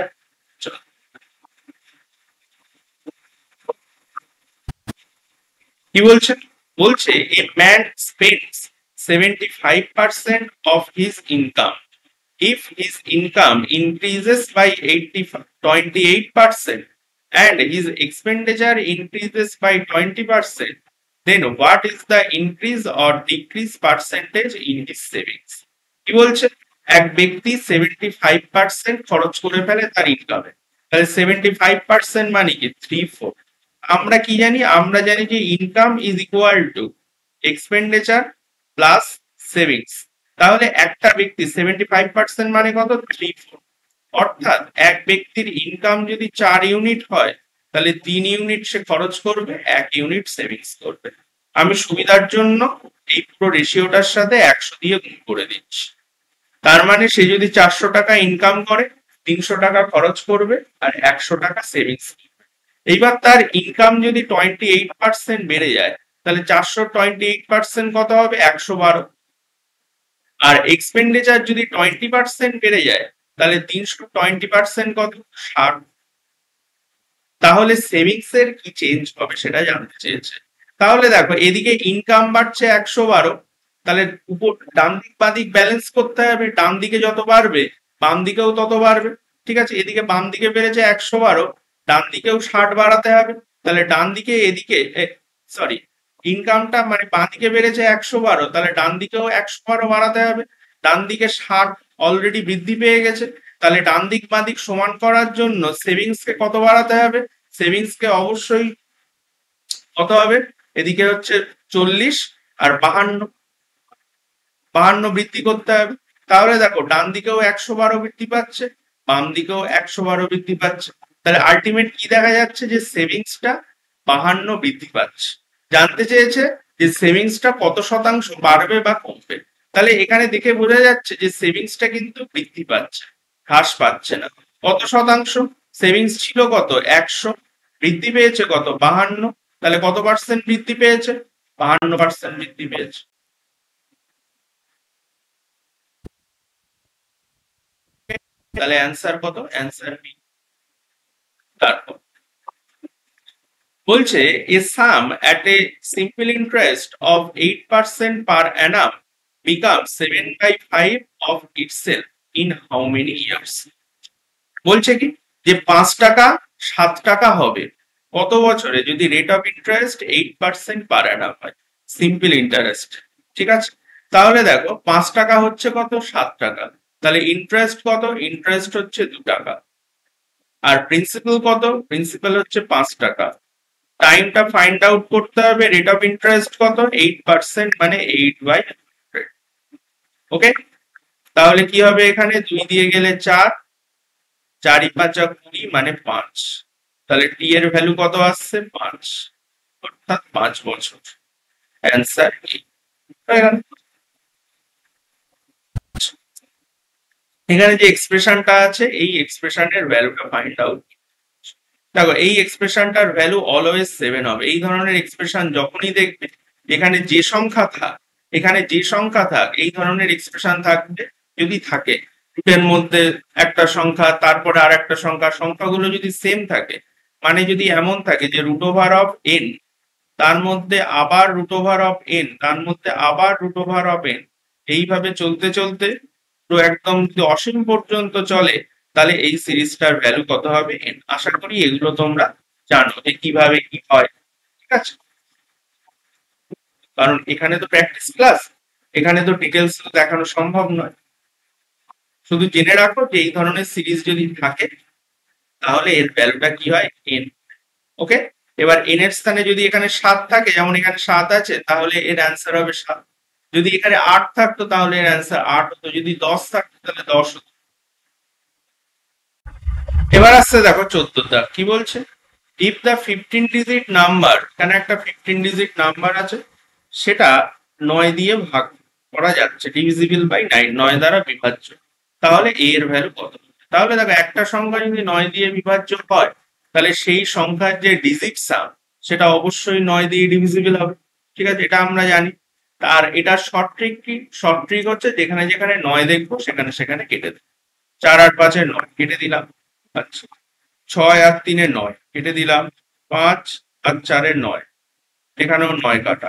কি বলছে বলছে a man spends seventy-five percent of his income. If his income increases by twenty-eight percent and his expenditure increases by twenty percent, then what is the increase or decrease percentage in his savings? কি বলছে এক ব্যক্তি সেভেন্টি ফাইভ পার্সেন্ট খরচ করে ফেলে তার ইনকামে, তাহলে সেভেন্টি ফাইভ পার্সেন্ট মানে কি থ্রি ফোর। আমরা কি জানি আমরা জানি যে income is equal to expenditure plus savings, তাহলে একটা ব্যক্তি সেভেন্টি ফাইভ পার্সেন্ট মানে কত থ্রি ফোর, অর্থাৎ এক ব্যক্তির ইনকাম যদি চার ইউনিট হয় তাহলে তিন ইউনিট সে খরচ করবে, এক ইউনিট সেভিংস করবে। আমি সুবিধার জন্য এই পুরো রেশিওটার সাথে একশো দিয়ে গুণ করে দিচ্ছি। তার মানে সে যদি চারশো টাকা ইনকাম করে তিনশো টাকা খরচ করবে আর একশো টাকা সেভিংস করবে। এইবার তার ইনকাম যদি টোয়েন্টি এইট পার্সেন্ট বেড়ে যায় তাহলে চারশো টোয়েন্টি এইট পার্সেন্ট কত হবে একশো বারো, আর এক্সপেন্ডিচার যদি টোয়েন্টি পার্সেন্ট বেড়ে যায় তাহলে তিনশো টোয়েন্টি পার্সেন্ট কত ষাট। তাহলে সেভিংস এর কি চেঞ্জ হবে সেটা জানতে চেয়েছে। তাহলে দেখো এদিকে ইনকাম বাড়ছে একশো বারো, তাহলে উপর ডান দিক বাম দিক ব্যালেন্স করতে হবে, ডান দিকে যত বাড়বে বাম দিকেও তত বাড়বে। ঠিক আছে, এদিকে বাম দিকে বেড়েছে একশো বারো, ডান দিকেও ষাট বাড়াতে হবে, তাহলে ডান দিকে এদিকে সরি ইনকামটা মানে বাঁ দিকে বেড়েছে একশো বারো, তাহলে ডান দিকেও একশো বারো বাড়াতে হবে। ডান দিকে ষাট অলরেডি বৃদ্ধি পেয়ে গেছে, তাহলে ডান দিক বাঁ দিক সমান করার জন্য সেভিংস কে কত বাড়াতে হবে, সেভিংস কে অবশ্যই কত হবে এদিকে হচ্ছে চল্লিশ আর বাহান্ন, বাহান্ন বৃদ্ধি করতে হবে। তাহলে দেখো ডান দিকেও একশো বারো বৃদ্ধি পাচ্ছে বাম দিকেও একশো বারো বৃদ্ধি পাচ্ছে, তাহলে আলটিমেট কি দেখা যাচ্ছে যে সেভিংসটা বাহান্ন বৃদ্ধি পাচ্ছে। জানতে চেয়েছে যে সেভিংসটা কত শতাংশ বাড়বে বা কমবে, তাহলে এখানে দেখে বোঝা যাচ্ছে যে সেভিংসটা কিন্তু বৃদ্ধি পাচ্ছে হ্রাস পাচ্ছে না। কত শতাংশ সেভিংস ছিল কত একশো, বৃদ্ধি পেয়েছে কত বাহান্ন, তাহলে কত পার্সেন্ট বৃদ্ধি পেয়েছে বাহান্ন পার্সেন্ট বৃদ্ধি পেয়েছে। তাহলে অ্যান্সার কত? Answer B. তারপর বলছে a sum at a simple interest of eight percent per annum become seven by five of itself in how many years. বলছে কি যে পাঁচ টাকা সাত টাকা হবে কত বছরে যদি rate of interest eight percent per annum হয়, সিম্পল ইন্টারেস্ট। ঠিক আছে, তাহলে দেখো পাঁচ টাকা হচ্ছে কত? সাত টাকা। তাহলে ইন্টারেস্ট কত? ইন্টারেস্ট হচ্ছে দু টাকা। আর প্রিন্সিপাল কত? প্রিন্সিপাল হচ্ছে পাঁচ টাকা। টাইমটা ফাইন্ড আউট করতে হবে। রেট অফ ইন্টারেস্ট কত? এইট পার্সেন্ট মানে এইট বাই হান্ড্রেড। ওকে, তাহলে কি হবে? এখানে দুই দিয়ে গেলে চার, চারি পাঁচা কুড়ি মানে পাঁচ। তাহলে টি এর ভ্যালু কত আসছে? পাঁচ, অর্থাৎ পাঁচ বছর। অ্যান্সার কি? এখানে যে এক্সপ্রেশনটা আছে এই এক্সপ্রেশনের ভ্যালুটা ফাইন্ড আউট। দেখো এই এক্সপ্রেশনটার ভ্যালু অলওয়েজ সেভেন হবে। এই ধরনের এক্সপ্রেশন যখনই দেখবে এখানে যে সংখ্যা থাক, এখানে যে সংখ্যা থাক এই ধরনের এক্সপ্রেশন থাকবে। যদি থাকে রুটের মধ্যে একটা সংখ্যা তারপরে আর একটা সংখ্যা, সংখ্যাগুলো যদি সেম থাকে, মানে যদি এমন থাকে যে রুট ওভার অফ এন তার মধ্যে আবার রুট ওভার অফ এন তার মধ্যে আবার রুট ওভার অফ এন, এইভাবে চলতে চলতে তো একদম যদি অসীম পর্যন্ত চলে, তাহলে এই সিরিজটার ভ্যালু কত হবে? এন। আশা করি এগুলো তোমরা জানো যে কিভাবে কি হয়। ঠিক আছে, কারণ এখানে তো প্র্যাকটিস ক্লাস, এখানে তো ডিটেলস দেখানো সম্ভব নয়। শুধু জেনে রাখো যে এই ধরনের সিরিজ যদি থাকে তাহলে এর ভ্যালুটা কি হয়? এন। ওকে, এবার এন এর স্থানে যদি এখানে সাত থাকে, যেমন এখানে সাত আছে, তাহলে এর অ্যান্সার হবে সাত। যদি এখানে আট থাকতো তাহলে এর অ্যান্সার আট হতো, যদি দশ থাকতো তাহলে দশ হতো। এবার আসছে দেখো চোদ্দটা কি বলছে? If the fifteen digit number, এখানে একটা ফিফটিন ডিজিট নাম্বার আছে, সেটা নয় দিয়ে ভাগ করা যাচ্ছে, ডিভিজিবল বাই নাইন, নয় দ্বারা বিভাজ্য, তাহলে এ এর ভ্যালু কত? তাহলে দেখো একটা সংখ্যা যদি নয় দিয়ে বিভাজ্য হয় তাহলে সেই সংখ্যার যে ডিজিট সাম সেটা অবশ্যই নয় দিয়ে ডিভিজিবল হবে। ঠিক আছে, এটা আমরা জানি। আর এটা শর্ট ট্রিক কি? শর্ট ট্রিক হচ্ছে যেখানে যেখানে নয় দেখবো সেখানে সেখানে কেটে দেবো। চার আট পাঁচে নয় কেটে দিলাম, আচ্ছা ছয় আর তিনে নয় কেটে দিলাম, পাঁচ আর চারে নয়, এখানেও নয় কাটা।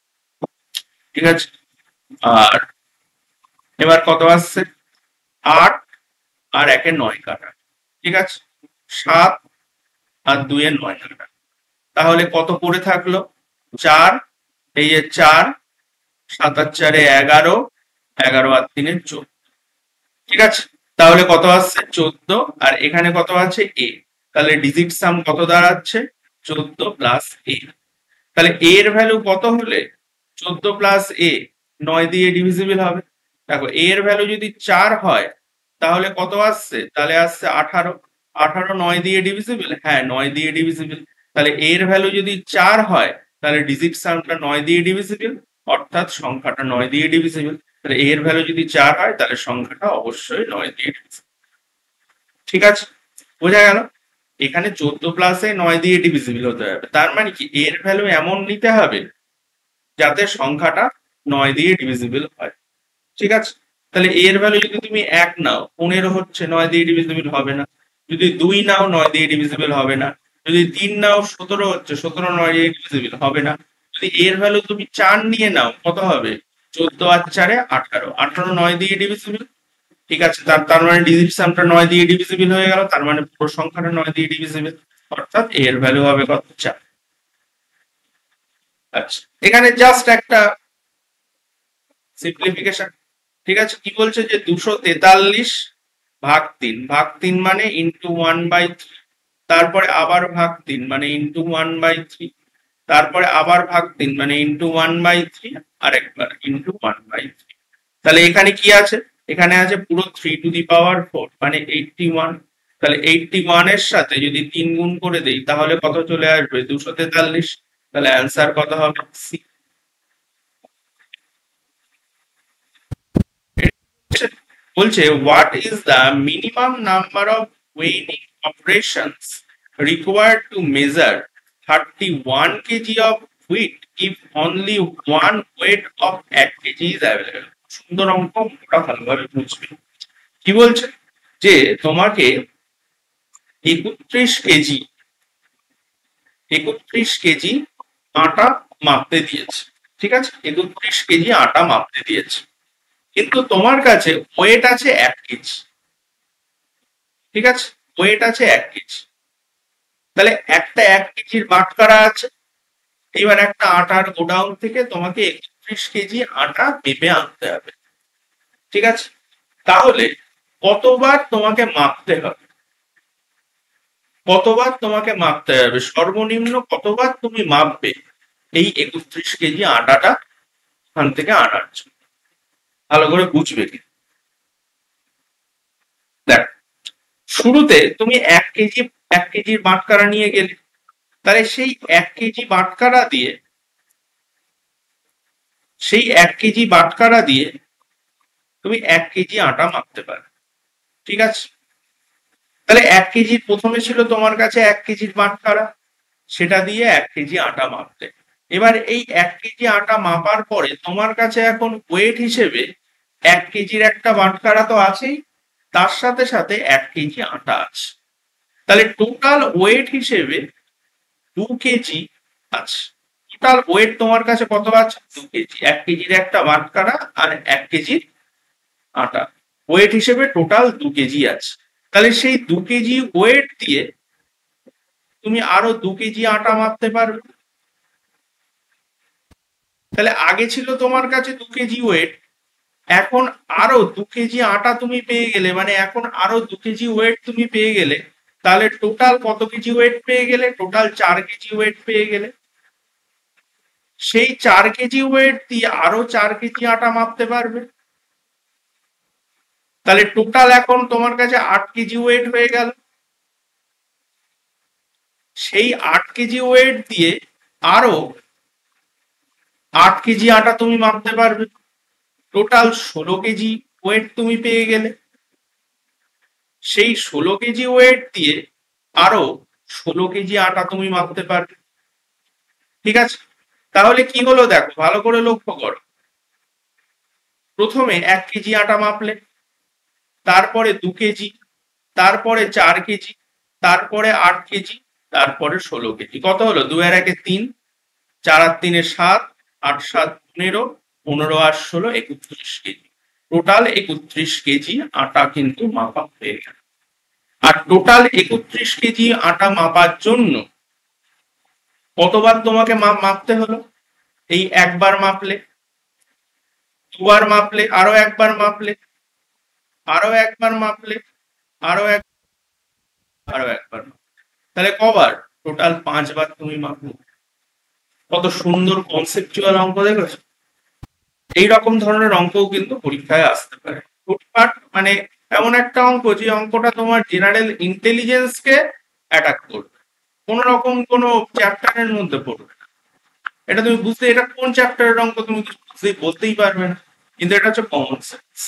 ঠিক আছে, আর এবার কত আসছে? আট আর একে নয় কাটা। ঠিক আছে, সাত আর দুইয়ে নয় কাটা। তাহলে কত পড়ে থাকলো? চার, এই যে চার, সাত আর চারে এগারো, এগারো আর তিনে চোদ্দ। ঠিক আছে, তাহলে কত আসছে? চোদ্দ। আর এখানে কত আছে? এ। তাহলে ডিজিট সাম কত দাঁড়াচ্ছে? চোদ্দ প্লাস এ। তাহলে এ এর ভ্যালু কত হলে চোদ্দ প্লাস এ নয় দিয়ে ডিভিজিবল হবে? দেখো এ এর ভ্যালু যদি চার হয় তাহলে কত আসছে? তাহলে আসছে আঠারো। আঠারো নয় দিয়ে ডিভিজিবল? হ্যাঁ, নয় দিয়ে ডিভিজিবল। তাহলে এ এর ভ্যালু যদি চার হয় তাহলে ডিজিট সামটা নয় দিয়ে ডিভিজিবল, অর্থাৎ সংখ্যাটা নয় দিয়ে ডিভিজিবল। তাহলে এ এর ভ্যালু যদি চার হয় তাহলে সংখ্যাটা অবশ্যই নয় দিয়ে ডিভিজিবল। ঠিক আছে, বোঝা গেল? এখানে চোদ্দ প্লাসে নয় দিয়ে ডিভিজিবল হতে হবে, তার মানে কি এর ভ্যালু এমন নিতে হবে যাতে সংখ্যাটা নয় দিয়ে ডিভিজিবল হয়। ঠিক আছে, তাহলে এর ভ্যালু যদি তুমি এক নাও পনেরো হচ্ছে, নয় দিয়ে ডিভিজিবল হবে না। যদি দুই নাও নয় দিয়ে ডিভিজিবল হবে না। যদি তিন নাও সতেরো হচ্ছে, সতেরো নয় দিয়ে ডিভিজিবল হবে না। যদি এর ভ্যালু তুমি চার নিয়ে নাও কত হবে? চোদ্দ আর চারে আঠারো, আঠারো নয় দিয়ে ডিভিজিবল। ঠিক আছে, তার তার মানে ডিজিট সামটা নয় দিয়ে ডিভিজিবল হয়ে গেল, তার মানে পুরো সংখ্যাটা নয় দিয়ে ডিভিজিবল, অর্থাৎ এর ভ্যালু হবে কত? চার। আচ্ছা, এখানে জাস্ট একটা সিম্পলিফিকেশন। ঠিক আছে, কি বলছে যে দুশো তেতাল্লিশ ভাগ তিন, ভাগ তিন মানে ইন্টু ওয়ান বাই থ্রি, তারপরে আবার ভাগ তিন মানে ইন্টু ওয়ান বাই থ্রি, তারপরে আবার ভাগ তিন মানে ইন্টু ওয়ান বাই থ্রি, আরেকবার ইন্টু ওয়ান বাই থ্রি। তাহলে এখানে কি আছে? এখানে আছে পুরো three to the power four মানে এইটটি ওয়ান। তাহলে এইটটি ওয়ান এর সাথে যদি তিন গুণ করে দেই তাহলে কত চলে আসবে? দুশো তেতাল্লিশ। তাহলে অ্যান্সার কত হবে? সি। বলছে what is the minimum number of weighing operations required to measure thirty one KG of wheat if only one weight of এক কেজি is available? সুন্দর অঙ্ক, ওটা ভালোভাবে বুঝবে। কি বলছে যে তোমাকে একত্রিশ কেজি একত্রিশ কেজি আটা মাপতে দিয়েছে, ঠিক আছে, একত্রিশ কেজি আটা মাপতে দিয়েছে, কিন্তু তোমার কাছে ওয়েট আছে এক কেজি, ঠিক আছে, ওয়েট আছে এক কেজি। তাহলে একটা এক কেজির বাটখারা আছে, এবার একটা আটার গোডাউন থেকে তোমাকে একত্রিশ কেজি আটা মেপে আনতে হবে, ঠিক আছে। তাহলে কতবার তোমাকে মাপতে হবে, কতবার তোমাকে মাপতে হবে, সর্বনিম্ন কতবার তুমি মাপবে এই একত্রিশ কেজি আটাটা ওখান থেকে আনার জন্য? ভালো করে বুঝবে কি। দেখ, শুরুতে তুমি এক কেজি এক কেজির বাটখারা নিয়ে গেলে, তাহলে সেই এক কেজি বাটখারা দিয়ে সেই এক কেজি বাটখারা দিয়ে তুমি এক কেজি আটা মাপতে পারবে, ঠিক আছে। তাহলে এক কেজির প্রথমে ছিল তোমার কাছে এক কেজির বাটখারা, সেটা দিয়ে এক কেজি আটা মাপতে। এবার এই এক কেজি আটা মাপার পরে তোমার কাছে এখন ওয়েট হিসেবে এক কেজির একটা বাটখারা তো আছেই, তার সাথে সাথে এক কেজি আটা আছে। তাহলে টোটাল ওয়েট হিসেবে দু কেজি আছে। টোটাল ওয়েট তোমার কাছে কত আছে? দু কেজি। এক কেজির একটা বাটখারা আর এক কেজির আটা, ওয়েট হিসেবে টোটাল দু কেজি আছে। তাহলে সেই দু কেজি ওয়েট দিয়ে তুমি আরো দু কেজি আটা মাপতে পারবে। তাহলে আগে ছিল তোমার কাছে দু কেজি ওয়েট, এখন আরো দু কেজি আটা তুমি পেয়ে গেলে, মানে এখন আরো দু কেজি ওয়েট তুমি পেয়ে গেলে, তাহলে টোটাল কত কেজি ওয়েট পেয়ে গেলে? টোটাল চার কেজি ওয়েট পেয়ে গেলে। সেই চার কেজি ওয়েট দিয়ে আরো চার কেজি আটা মাপতে পারবে। তাহলে টোটাল এখন তোমার কাছে আট কেজি ওয়েট হয়ে গেল। সেই আট কেজি ওয়েট দিয়ে আরো আট কেজি আটা তুমি মাপতে পারবে। টোটাল ষোলো কেজি ওয়েট তুমি পেয়ে গেলে। সেই ষোলো কেজি ওয়েট দিয়ে আরো ষোলো কেজি আটা তুমি মাপতে পারবে, ঠিক আছে। তাহলে কি হলো দেখো, ভালো করে লক্ষ্য করো। প্রথমে এক কেজি আটা মাপলে, তারপরে দু কেজি, তারপরে চার কেজি, তারপরে আট কেজি, তারপরে ষোলো কেজি। কত হলো? দু আর একে তিন, চার আর তিনে সাত, আট সাত পনেরো, পনেরো আর ষোলো একত্রিশ কেজি। টোটাল একত্রিশ কেজি আটা কিন্তু মাপা হয়ে গেল। আর টোটাল একত্রিশ কেজি আটা মাপার জন্য কতবার তোমাকে মাপতে হলো? এই একবার মাপলে, দুবার মাপলে, আরো একবার মাপলে, আরো একবার মাপলে, আরো এক আরো একবার। তাহলে কবার? টোটাল পাঁচবার তুমি মাপলে। কত সুন্দর কনসেপচুয়াল অঙ্ক দেখেছো? এইরকম ধরনের অঙ্কও কিন্তু পরীক্ষায় আসতে পারে। ফুটপাট মানে এমন একটা অঙ্ক যে অঙ্কটা তোমার জেনারেল ইন্টেলিজেন্স কে অ্যাটাক করবে, কোন রকম কোন চ্যাপ্টারের মধ্যে পড়বে না। এটা তুমি বুঝতে, এটা কোন চ্যাপ্টারের অঙ্ক তুমি বুঝতে বলতেই পারবে না, কিন্তু এটা হচ্ছে কমন সেন্স।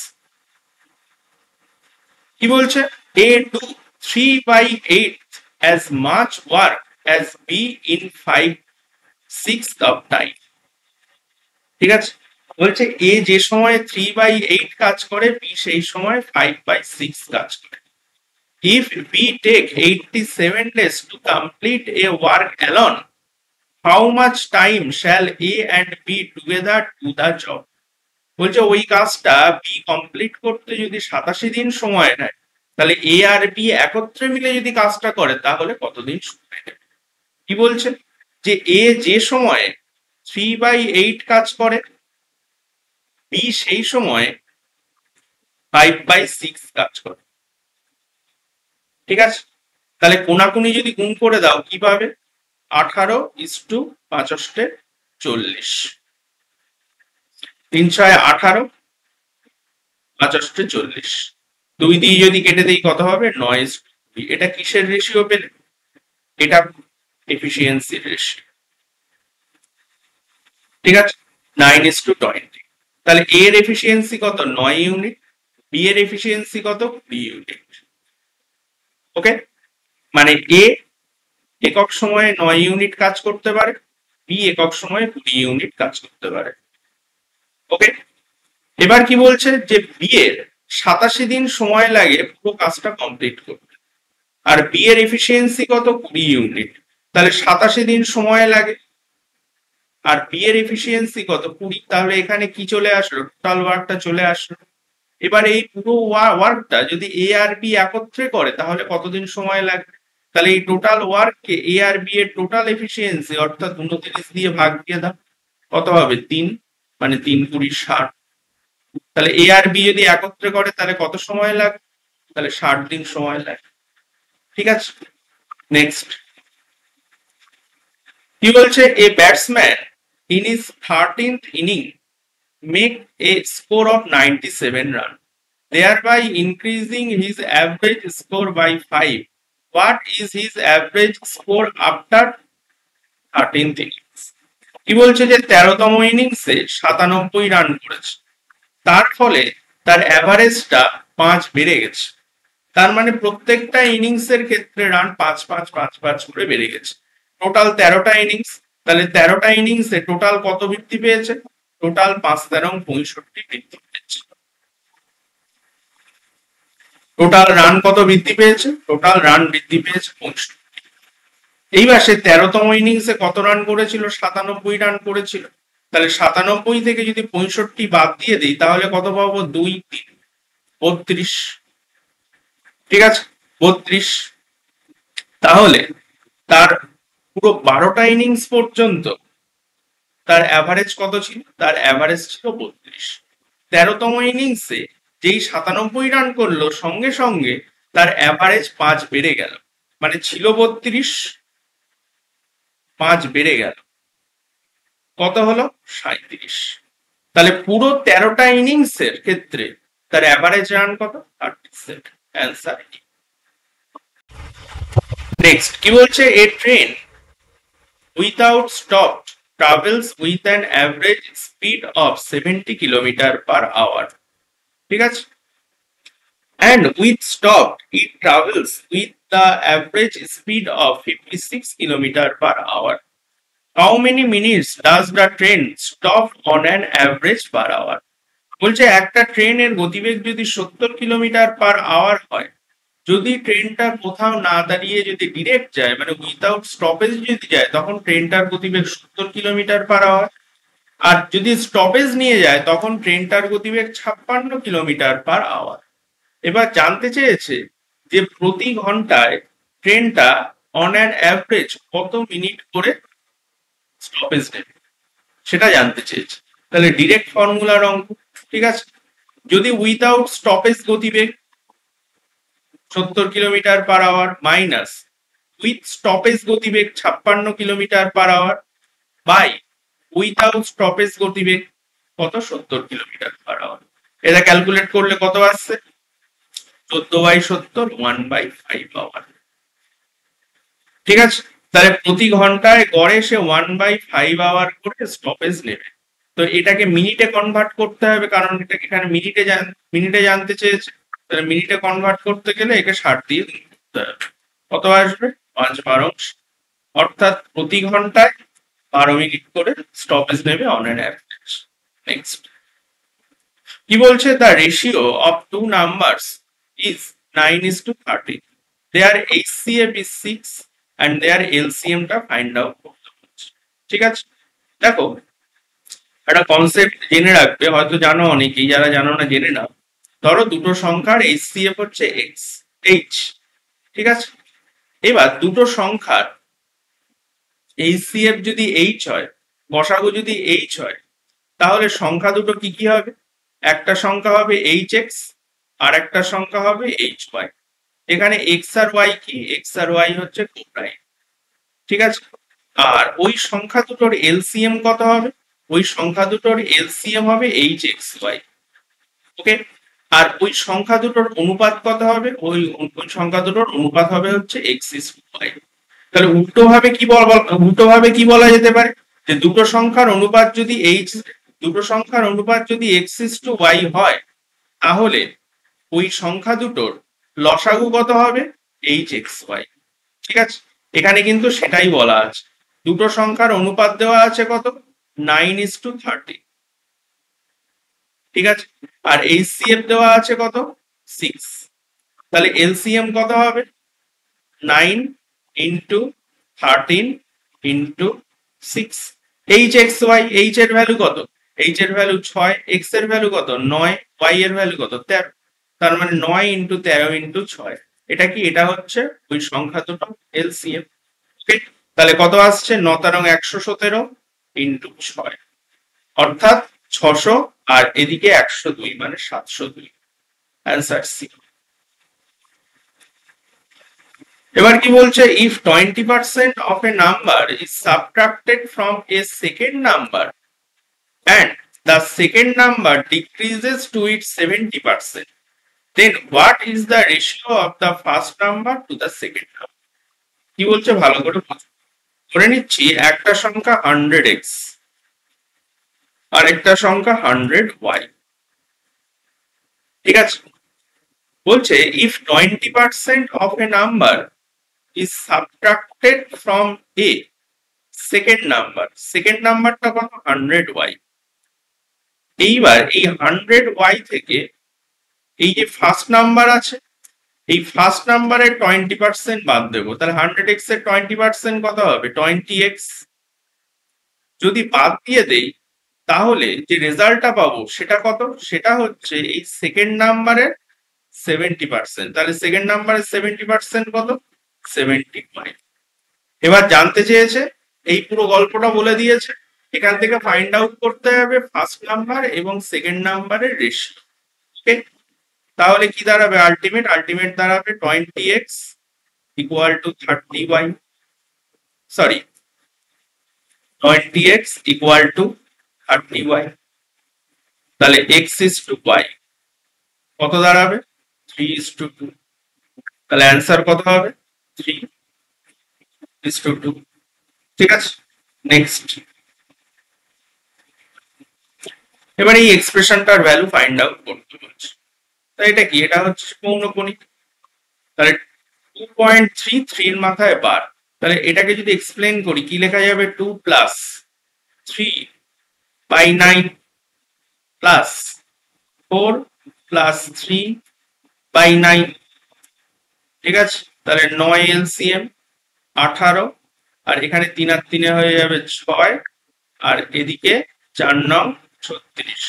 কি বলছে? A two three by eight as much work as B in five sixth of time, ঠিক আছে। বলছে এ যে সময় থ্রি বাই এইট কাজ করে, বি সেই সময় ফাইভ বাই সিক্স কাজ করে। If B take eighty-seven days to complete a work alone, how much time shall A and B together do the job? বলছে ওই কাজটা বি কমপ্লিট করতে যদি সাতাশি দিন সময় নেয়, তাহলে এ আর বি একত্রে মিলে যদি কাজটা করে তাহলে কতদিন সময় নেবে? কি বলছে? যে এ যে সময়ে থ্রি বাই এইট কাজ করে, বি সেই সময়ে ফাইভ বাই সিক্স কাজ করে, ঠিক আছে। তাহলে কোনাকুনি যদি গুণ করে দাও কি পাবে? আঠারো ইস টু পাঁচষ্টে চল্লিশ, তিন ছয় আঠারো, পাঁচষ্টে চল্লিশ, দুই দিয়ে যদি কেটে দিই কত হবে? নয় ইস টু দুই। এটা কিসের রেশিও পেলে? এটা এফিসিয়েন্সির রেশিও, ঠিক আছে, নাইন ইস টু টোয়েন্টি। তাহলে এ এর এফিসিয়েন্সি কত? নয় ইউনিট। বি এর এফিসিয়েন্সি কত? কুড়ি ইউনিট। ওকে, মানে এ একক সময়ে নয় ইউনিট কাজ করতে পারে, বি একক সময়ে কুড়ি ইউনিট কাজ করতে পারে। ওকে, এবার কি বলছে যে বি এর সাতাশি দিন সময় লাগে পুরো কাজটা কমপ্লিট করতে, আর বি এর এফিসিয়েন্সি কত, কুড়ি ইউনিট, তাহলে সাতাশি দিন সময় লাগে, আর বি এর এফিসিয়েন্সি কত, কুড়ি, তাহলে এখানে কি চলে আসলো, টোটাল ওয়ার্কটা চলে আসলো। এবার এই পুরো ওয়ার্কটা যদি এ আর বি একত্রে করে তাহলে কতদিন সময় লাগবে, তাহলে এই টোটাল ওয়ার্ককে এ আর বি এর টোটাল এফিসিয়েন্সি অর্থাৎ উনত্রিশ দিয়ে ভাগ দিয়ে দাও, কত হবে, তিন, মানে তিন কুড়ি ষাট, তাহলে এ আর বি যদি একত্রে করে তাহলে কত সময় লাগবে, তাহলে ষাট দিন সময় লাগে। ঠিক আছে, নেক্সট কি বলছে, a batsman in is thirteenth inning make a score of ninety seven run, thereby increasing his average score by five. What is his average score after thirteenth innings? কি বলছে যে তেরোতম ইনিংসে সাতানব্বই রান করেছে, তার ফলে তার অ্যাভারেজটা পাঁচ বেড়ে গেছে, তার মানে প্রত্যেকটা ইনিংসের ক্ষেত্রে রান পাঁচ পাঁচ পাঁচ পাঁচ করে বেড়ে গেছে। টোটাল তেরোটা ইনিংস, তাহলে তেরোটা ইনিংসে টোটাল কত বৃদ্ধি পেয়েছে, টোটাল পাঁচ তেরো পঁয়ষট্টি বৃদ্ধি পেয়েছে। টোটাল রান কত বৃদ্ধি পেয়েছে, টোটাল রান বৃদ্ধি পেয়েছে পঁয়ষট্টি। এইবার সে তেরোতম ইনিংসে কত রান করেছিল, সাতানব্বই রান করেছিল, তাহলে সাতানব্বই থেকে যদি পঁয়ষট্টি বাদ দিয়ে দিই তাহলে কত পাবো, দুই তিন বত্রিশ। ঠিক আছে, বত্রিশ, তাহলে তার পুরো বারোটা ইনিংস পর্যন্ত তার অ্যাভারেজ কত ছিল, তার অ্যাভারেজ ছিল বত্রিশ। তেরোতম ইনিংসে যেই সাতানব্বই রান করলো সঙ্গে সঙ্গে তার অ্যাভারেজ পাঁচ বেড়ে গেল, মানে ছিল বত্রিশ, পাঁচ বেড়ে গেল, কত হলো, সাঁইত্রিশ। তাহলে পুরো তেরোটা ইনিংসের ক্ষেত্রে তার অ্যাভারেজ রান কত, থার্টি সেভেন। অ্যান্সার। নেক্সট কি বলছে, a train without stop travels with an average speed of seventy kilometer per hour. ঠিক আছে, and with stop it travels with the average speed of fifty-six kilometer per hour. How many minutes does the train stop on an average per hour? বলছে একটা ট্রেনের গতিবেগ যদি সত্তর কিলোমিটার পার আওয়ার হয়, যদি ট্রেনটা কোথাও না দাঁড়িয়ে যদি ডিরেক্ট যায়, মানে উইথাউট স্টপেজ যদি যায়, তখন ট্রেনটার গতিবেগ সত্তর কিলোমিটার পার আওয়ার, আর যদি স্টপেজ নিয়ে যায় তখন ট্রেনটার গতিবেগ ছাপ্পান্ন কিলোমিটার পার আওয়ার। এবার জানতে চেয়েছে যে প্রতি ঘন্টায় ট্রেনটা অন অ্যান অ্যাভারেজ কত মিনিট করে স্টপেজ নেবে, সেটা জানতে চেয়েছে। তাহলে ডিরেক্ট ফর্মুলার অঙ্ক। ঠিক আছে, যদি উইথাউট স্টপেজ গতিবেগ সত্তর kilometre per hour minus with stoppage গতিবেগ ছাপ্পান্ন kilometre per hour by without stoppage গতিবেগ কত, সত্তর কিলোমিটার পার আওয়ার, এটা ক্যালকুলেট করলে কত আসছে, চোদ্দ বাই সত্তর, ওয়ান বাই ফাইভ আওয়ার। ঠিক আছে, তাহলে প্রতি ঘন্টায় গড়ে সে ওয়ান বাই ফাইভ আওয়ার করে স্টপেজ নেবে। তো এটাকে মিনিটে কনভার্ট করতে হবে, কারণ এটাকে এখানে মিনিটে মিনিটে জানতে চেয়েছে, তাহলে মিনিটে কনভার্ট করতে গেলে একে ষাট দিয়ে করতে হবে, কত আসবে, পাঁচ বারো, অর্থাৎ প্রতি ঘন্টায় বারো মিনিট করে স্টপেজ নেবে অন অ্যান অ্যাভারেজ। নেক্সট কি বলছে, the ratio of two numbers is nine is to thirteen, their HCF is six and their এলসিএমটা ফাইন্ড আউট করতে হচ্ছে। ঠিক আছে, দেখো একটা কনসেপ্ট জেনে রাখবে, হয়তো জানো অনেকেই, যারা জানো না জেনে নাও। ধরো দুটো সংখ্যার এইচসিএফ হচ্ছে এক্স এইচ। ঠিক আছে, এবার দুটো সংখ্যার এইচসিএফ যদি এইচ হয়, গসাগু যদি এইচ হয়, তাহলে সংখ্যা দুটো কি কি হবে, একটা সংখ্যা হবে এইচ এক্স আর একটা সংখ্যা হবে এইচ ওয়াই। এখানে এক্স আর ওয়াই কি, এক্স আর ওয়াই হচ্ছে কোপ্রাইম। ঠিক আছে, আর ওই সংখ্যা দুটোর এলসিএম কত হবে, ওই সংখ্যা দুটোর এলসিএম হবে এইচ এক্স ওয়াই। ওকে, আর ওই সংখ্যা দুটোর অনুপাত কত হবে, ওই ওই সংখ্যা দুটোর অনুপাত হবে হচ্ছে এক্স ইস টু ওয়াই। তাহলে উল্টো ভাবে কি বল উল্টো ভাবে কি বলা যেতে পারে, যে দুটো সংখ্যার অনুপাত যদি এইচ দুটো সংখ্যার অনুপাত যদি এক্স ইস টু ওয়াই হয়, তাহলে ওই সংখ্যা দুটোর লসাগু কত হবে, এইচ এক্স ওয়াই। ঠিক আছে, এখানে কিন্তু সেটাই বলা আছে, দুটো সংখ্যার অনুপাত দেওয়া আছে কত, নাইন ইস টু থার্টি, ঠিক আছে। আর এইচসিএফ দেওয়া আছে কত, সিক্স। তাহলে এলসিএম কত হবে, nine into thirteen into six. H X Y, H এর ভ্যালু কত, এইচ এর ভ্যালু ছয়, এক্স এর ভ্যালু কত নয়, ওয়াই এর ভ্যালু কত তেরো। তার মানে নয় ইন্টু তেরো ইন্টু ছয়, এটা কি, এটা হচ্ছে ওই সংখ্যা দুটো এলসিএম। তাহলে কত আসছে, ন তেরো একশো সতেরো ইন্টু ছয়, অর্থাৎ ছশো, আর এদিকে একশো দুই মানে সাতশো দুই, অ্যান্সার সি। এবার কি বলছে, if twenty percent of a number is subtracted from a second number and the second number decreases to its seventy percent, then what is the ratio of the first number to the second number? কি বলছে ভালো করে ধরে নিচ্ছি, একটা সংখ্যা হান্ড্রেড এক্স আর একটা সংখ্যা হান্ড্রেড ওয়াই, ঠিক আছে। বলছে if twenty percent of a number is subtracted from a second number, second নাম্বারটা কত, হান্ড্রেড ওয়াই। এইবার এই হান্ড্রেড ওয়াই থেকে এই যে ফার্স্ট নাম্বার আছে, এই ফার্স্ট নাম্বারের টোয়েন্টি পার্সেন্ট বাদ দেবো, তাহলে হান্ড্রেড এক্স এর টোয়েন্টি পার্সেন্ট কত হবে, টোয়েন্টি এক্স। যদি বাদ দিয়ে দেই তাহলে যে রেজাল্টটা পাবো সেটা কত, সেটা হচ্ছে এই সেকেন্ড নাম্বারের সেভেন্টি পার্সেন্ট। তাহলে সেকেন্ড নাম্বারের সেভেন্টি পার্সেন্ট কত, সেভেন্টি ফাইভ। এবার জানতে চেয়েছে, এই পুরো গল্পটা বলে দিয়েছে, এখান থেকে ফাইন্ড আউট করতে হবে ফার্স্ট নাম্বার এবং সেকেন্ড নাম্বারের রেশিও। ওকে, তাহলে কি দাঁড়াবে, আলটিমেট আলটিমেট দাঁড়াবে twenty X equal to thirty Y, sorry twenty X equal to thirty Y. তাহলে এক্স ইস টু ওয়াই কত দাঁড়াবে, থ্রি ইস টু টু। তাহলে অ্যান্সার কত হবে, থ্রি ইস টু টু, ঠিক আছে। নেক্সট, এবার এই এক্সপ্রেশনটার ভ্যালু ফাইন্ড আউট করতে বলছে। তো এটা কি, এটা হচ্ছে পৌনকণিক। তাহলে টু পয়েন্ট থ্রি থ্রির মাথায় বার, তাহলে এটাকে যদি এক্সপ্লেন করি কি লেখা যাবে, two plus three by nine plus four plus three by nine, ঠিক আছে। তাহলে নয় এলসিএম আঠারো, আর এখানে তিন আর তিনে হয়ে যাবে ছয়, আর এদিকে চার নং ছত্রিশ।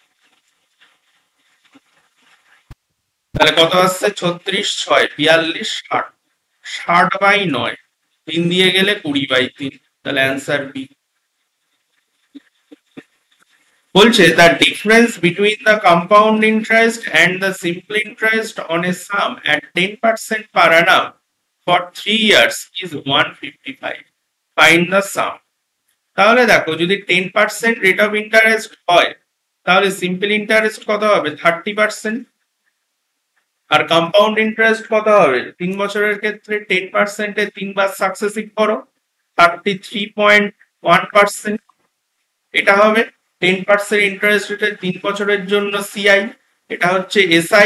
তাহলে কত আসছে, ছত্রিশ ছয় বিয়াল্লিশ, ষাট, ষাট বাই নয়, তিন দিয়ে গেলে কুড়ি বাই তিন, তাহলে অ্যান্সার বি। বলছে the difference between the compound interest and the simple interest on a sum at ten percent per annum for three years is one fifty five, find the sum. তাহলে দেখো, যদি ten percent rate of interest হয় তাহলে সিম্পল ইন্টারেস্ট কত হবে, থার্টি পার্সেন্ট, আর কম্পাউন্ড ইন্টারেস্ট কত হবে, তিন বছরের ক্ষেত্রে টেন পার্সেন্টে তিনবার সাকসেসিভ করো, thirty three point one percent. এটা হবে টেন পার্সেন্ট ইন্টারেস্ট রেটে তিন বছরের জন্য সিআই, এটা হচ্ছে এসআই,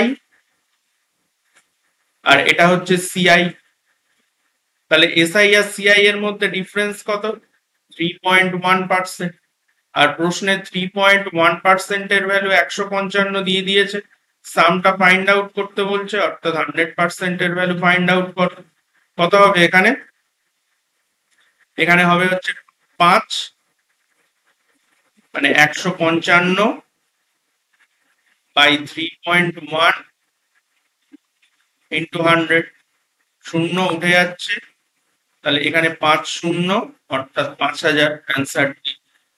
আর এটা হচ্ছে সিআই। তাহলে এসআই আর সিআই এর মধ্যে ডিফারেন্স কত, থ্রি পয়েন্ট ওয়ান পার্সেন্ট। আর প্রশ্নে থ্রি পয়েন্ট ওয়ান পার্সেন্টের ভ্যালু একশো পঞ্চান্ন দিয়ে দিয়েছে, সামটা ফাইন্ড আউট করতে বলছে, অর্থাৎ হান্ড্রেড পার্সেন্টের ভ্যালু ফাইন্ড আউট করো। কত হবে এখানে, এখানে হবে হচ্ছে পাঁচ, মানে একশো পঞ্চান্ন by three point one into hundred, শূন্য উঠে যাচ্ছে, তাহলে এখানে পাঁচ শূন্য অর্থাৎ পাঁচ হাজার, অ্যান্সার ডি।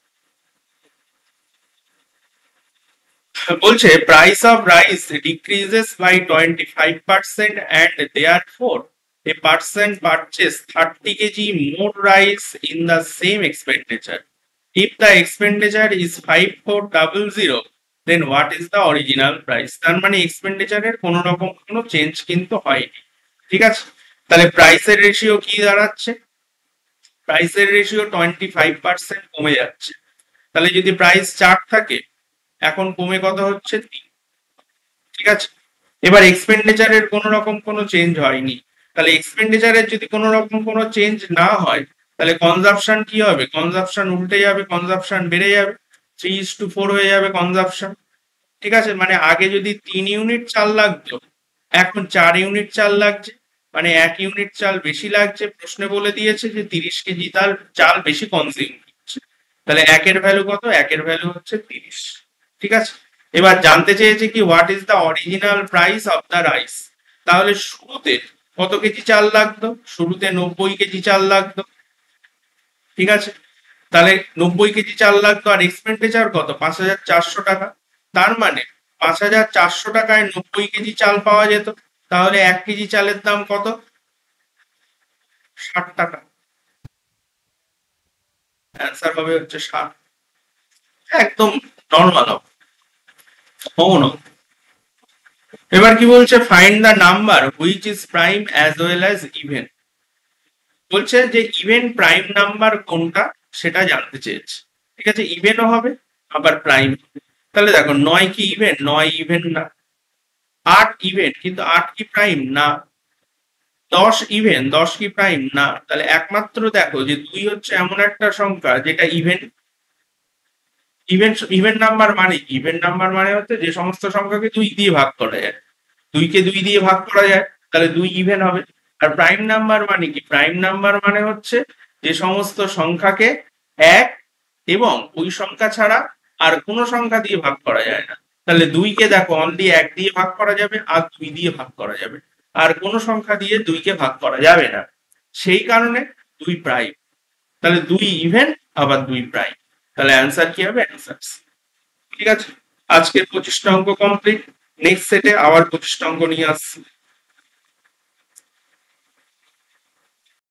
বলছে price of rice decreases by twenty five percent and therefore a person purchase thirty kilograms more rice in the same expenditure. If the expenditure is five four zero zero, then what is the original price? তার মানে এক্সপেন্ডিচারের কোনো রকম কোনো চেঞ্জ কিন্তু হয়নি, ঠিক আছে। তাহলে প্রাইসের রেশিও কি দাঁড়াচ্ছে, প্রাইসের রেশিও টোয়েন্টি ফাইভ পার্সেন্ট কমে যাচ্ছে। তাহলে যদি প্রাইস চার থাকে এখন কমে কত হচ্ছে, তিন, ঠিক আছে। এবার এক্সপেন্ডিচারের কোনো রকম কোনো চেঞ্জ হয়নি, তাহলে এক্সপেন্ডিচারের যদি কোনো রকম কোনো চেঞ্জ না হয় তাহলে কনজাম্পশন কি হবে, কনজাম্পশন উল্টে যাবে, কনজাম্পশন বেড়ে যাবে, থ্রি ইস টু ফোর হয়ে যাবে কনজাম্পশন। ঠিক আছে, মানে আগে যদি তিন ইউনিট চাল লাগতো এখন চার ইউনিট চাল লাগছে, মানে এক ইউনিট চাল বেশি লাগছে। প্রশ্নে বলে দিয়েছে যে তিরিশ কেজি চাল চাল বেশি কনজিউম করছে, তাহলে একের ভ্যালু কত, একের ভ্যালু হচ্ছে তিরিশ। ঠিক আছে, এবার জানতে চেয়েছে কি what is the original price of the rice. তাহলে শুরুতে কত কেজি চাল লাগতো, শুরুতে নব্বই কেজি চাল লাগতো। ঠিক আছে, তাহলে নব্বই কেজি চাল লাগতো আর এক্সপেন্ডিচার কত, পাঁচ হাজার চারশো টাকা। তার মানে পাঁচ হাজার চারশো টাকায় নব্বই কেজি চাল পাওয়া যেত, তাহলে এক কেজি চালের দাম কত, ষাট টাকা। অ্যান্সার হবে হচ্ছে ষাট, একদম নর্মাল হবে। এবার কি বলছে, find the number which is prime as well as even. বলছে যে ইভেন প্রাইম নাম্বার কোনটা সেটা জানতে চেয়েছে। ঠিক আছে, ইভেনও হবে আবার প্রাইম। তাহলে দেখো নয় কি ইভেন, নয় ইভেন না। আট ইভেন কিন্তু আট কি প্রাইম না। দশ ইভেন, দশ কি প্রাইম না। তাহলে একমাত্র দেখো যে দুই হচ্ছে এমন একটা সংখ্যা যেটা ইভেন। ইভেন ইভেন নাম্বার মানে কি, ইভেন নাম্বার মানে হচ্ছে যে সমস্ত সংখ্যাকে দুই দিয়ে ভাগ করা যায়, দুইকে দুই দিয়ে ভাগ করা যায়, তাহলে দুই ইভেন হবে। আর প্রাইম নাম্বার মানে কি, প্রাইম নাম্বার মানে হচ্ছে যে সমস্ত সংখ্যাকে এক এবং ওই সংখ্যা ছাড়া আর কোনো সংখ্যা দিয়ে ভাগ করা যায় না। তাহলে দুইকে দেখো অনলি এক দিয়ে ভাগ করা যাবে আর দুই দিয়ে ভাগ করা যাবে, আর কোনো সংখ্যা দিয়ে দুইকে ভাগ করা যাবে না, সেই কারণে দুই প্রাইম। তাহলে দুই ইভেন আবার দুই প্রাইম, তাহলে অ্যান্সার কি হবে, অ্যান্সার। ঠিক আছে, আজকের পঁচিশটা অঙ্ক কমপ্লিট। নেক্সট সেটে আবার পঁচিশটা অঙ্ক নিয়ে আসছি।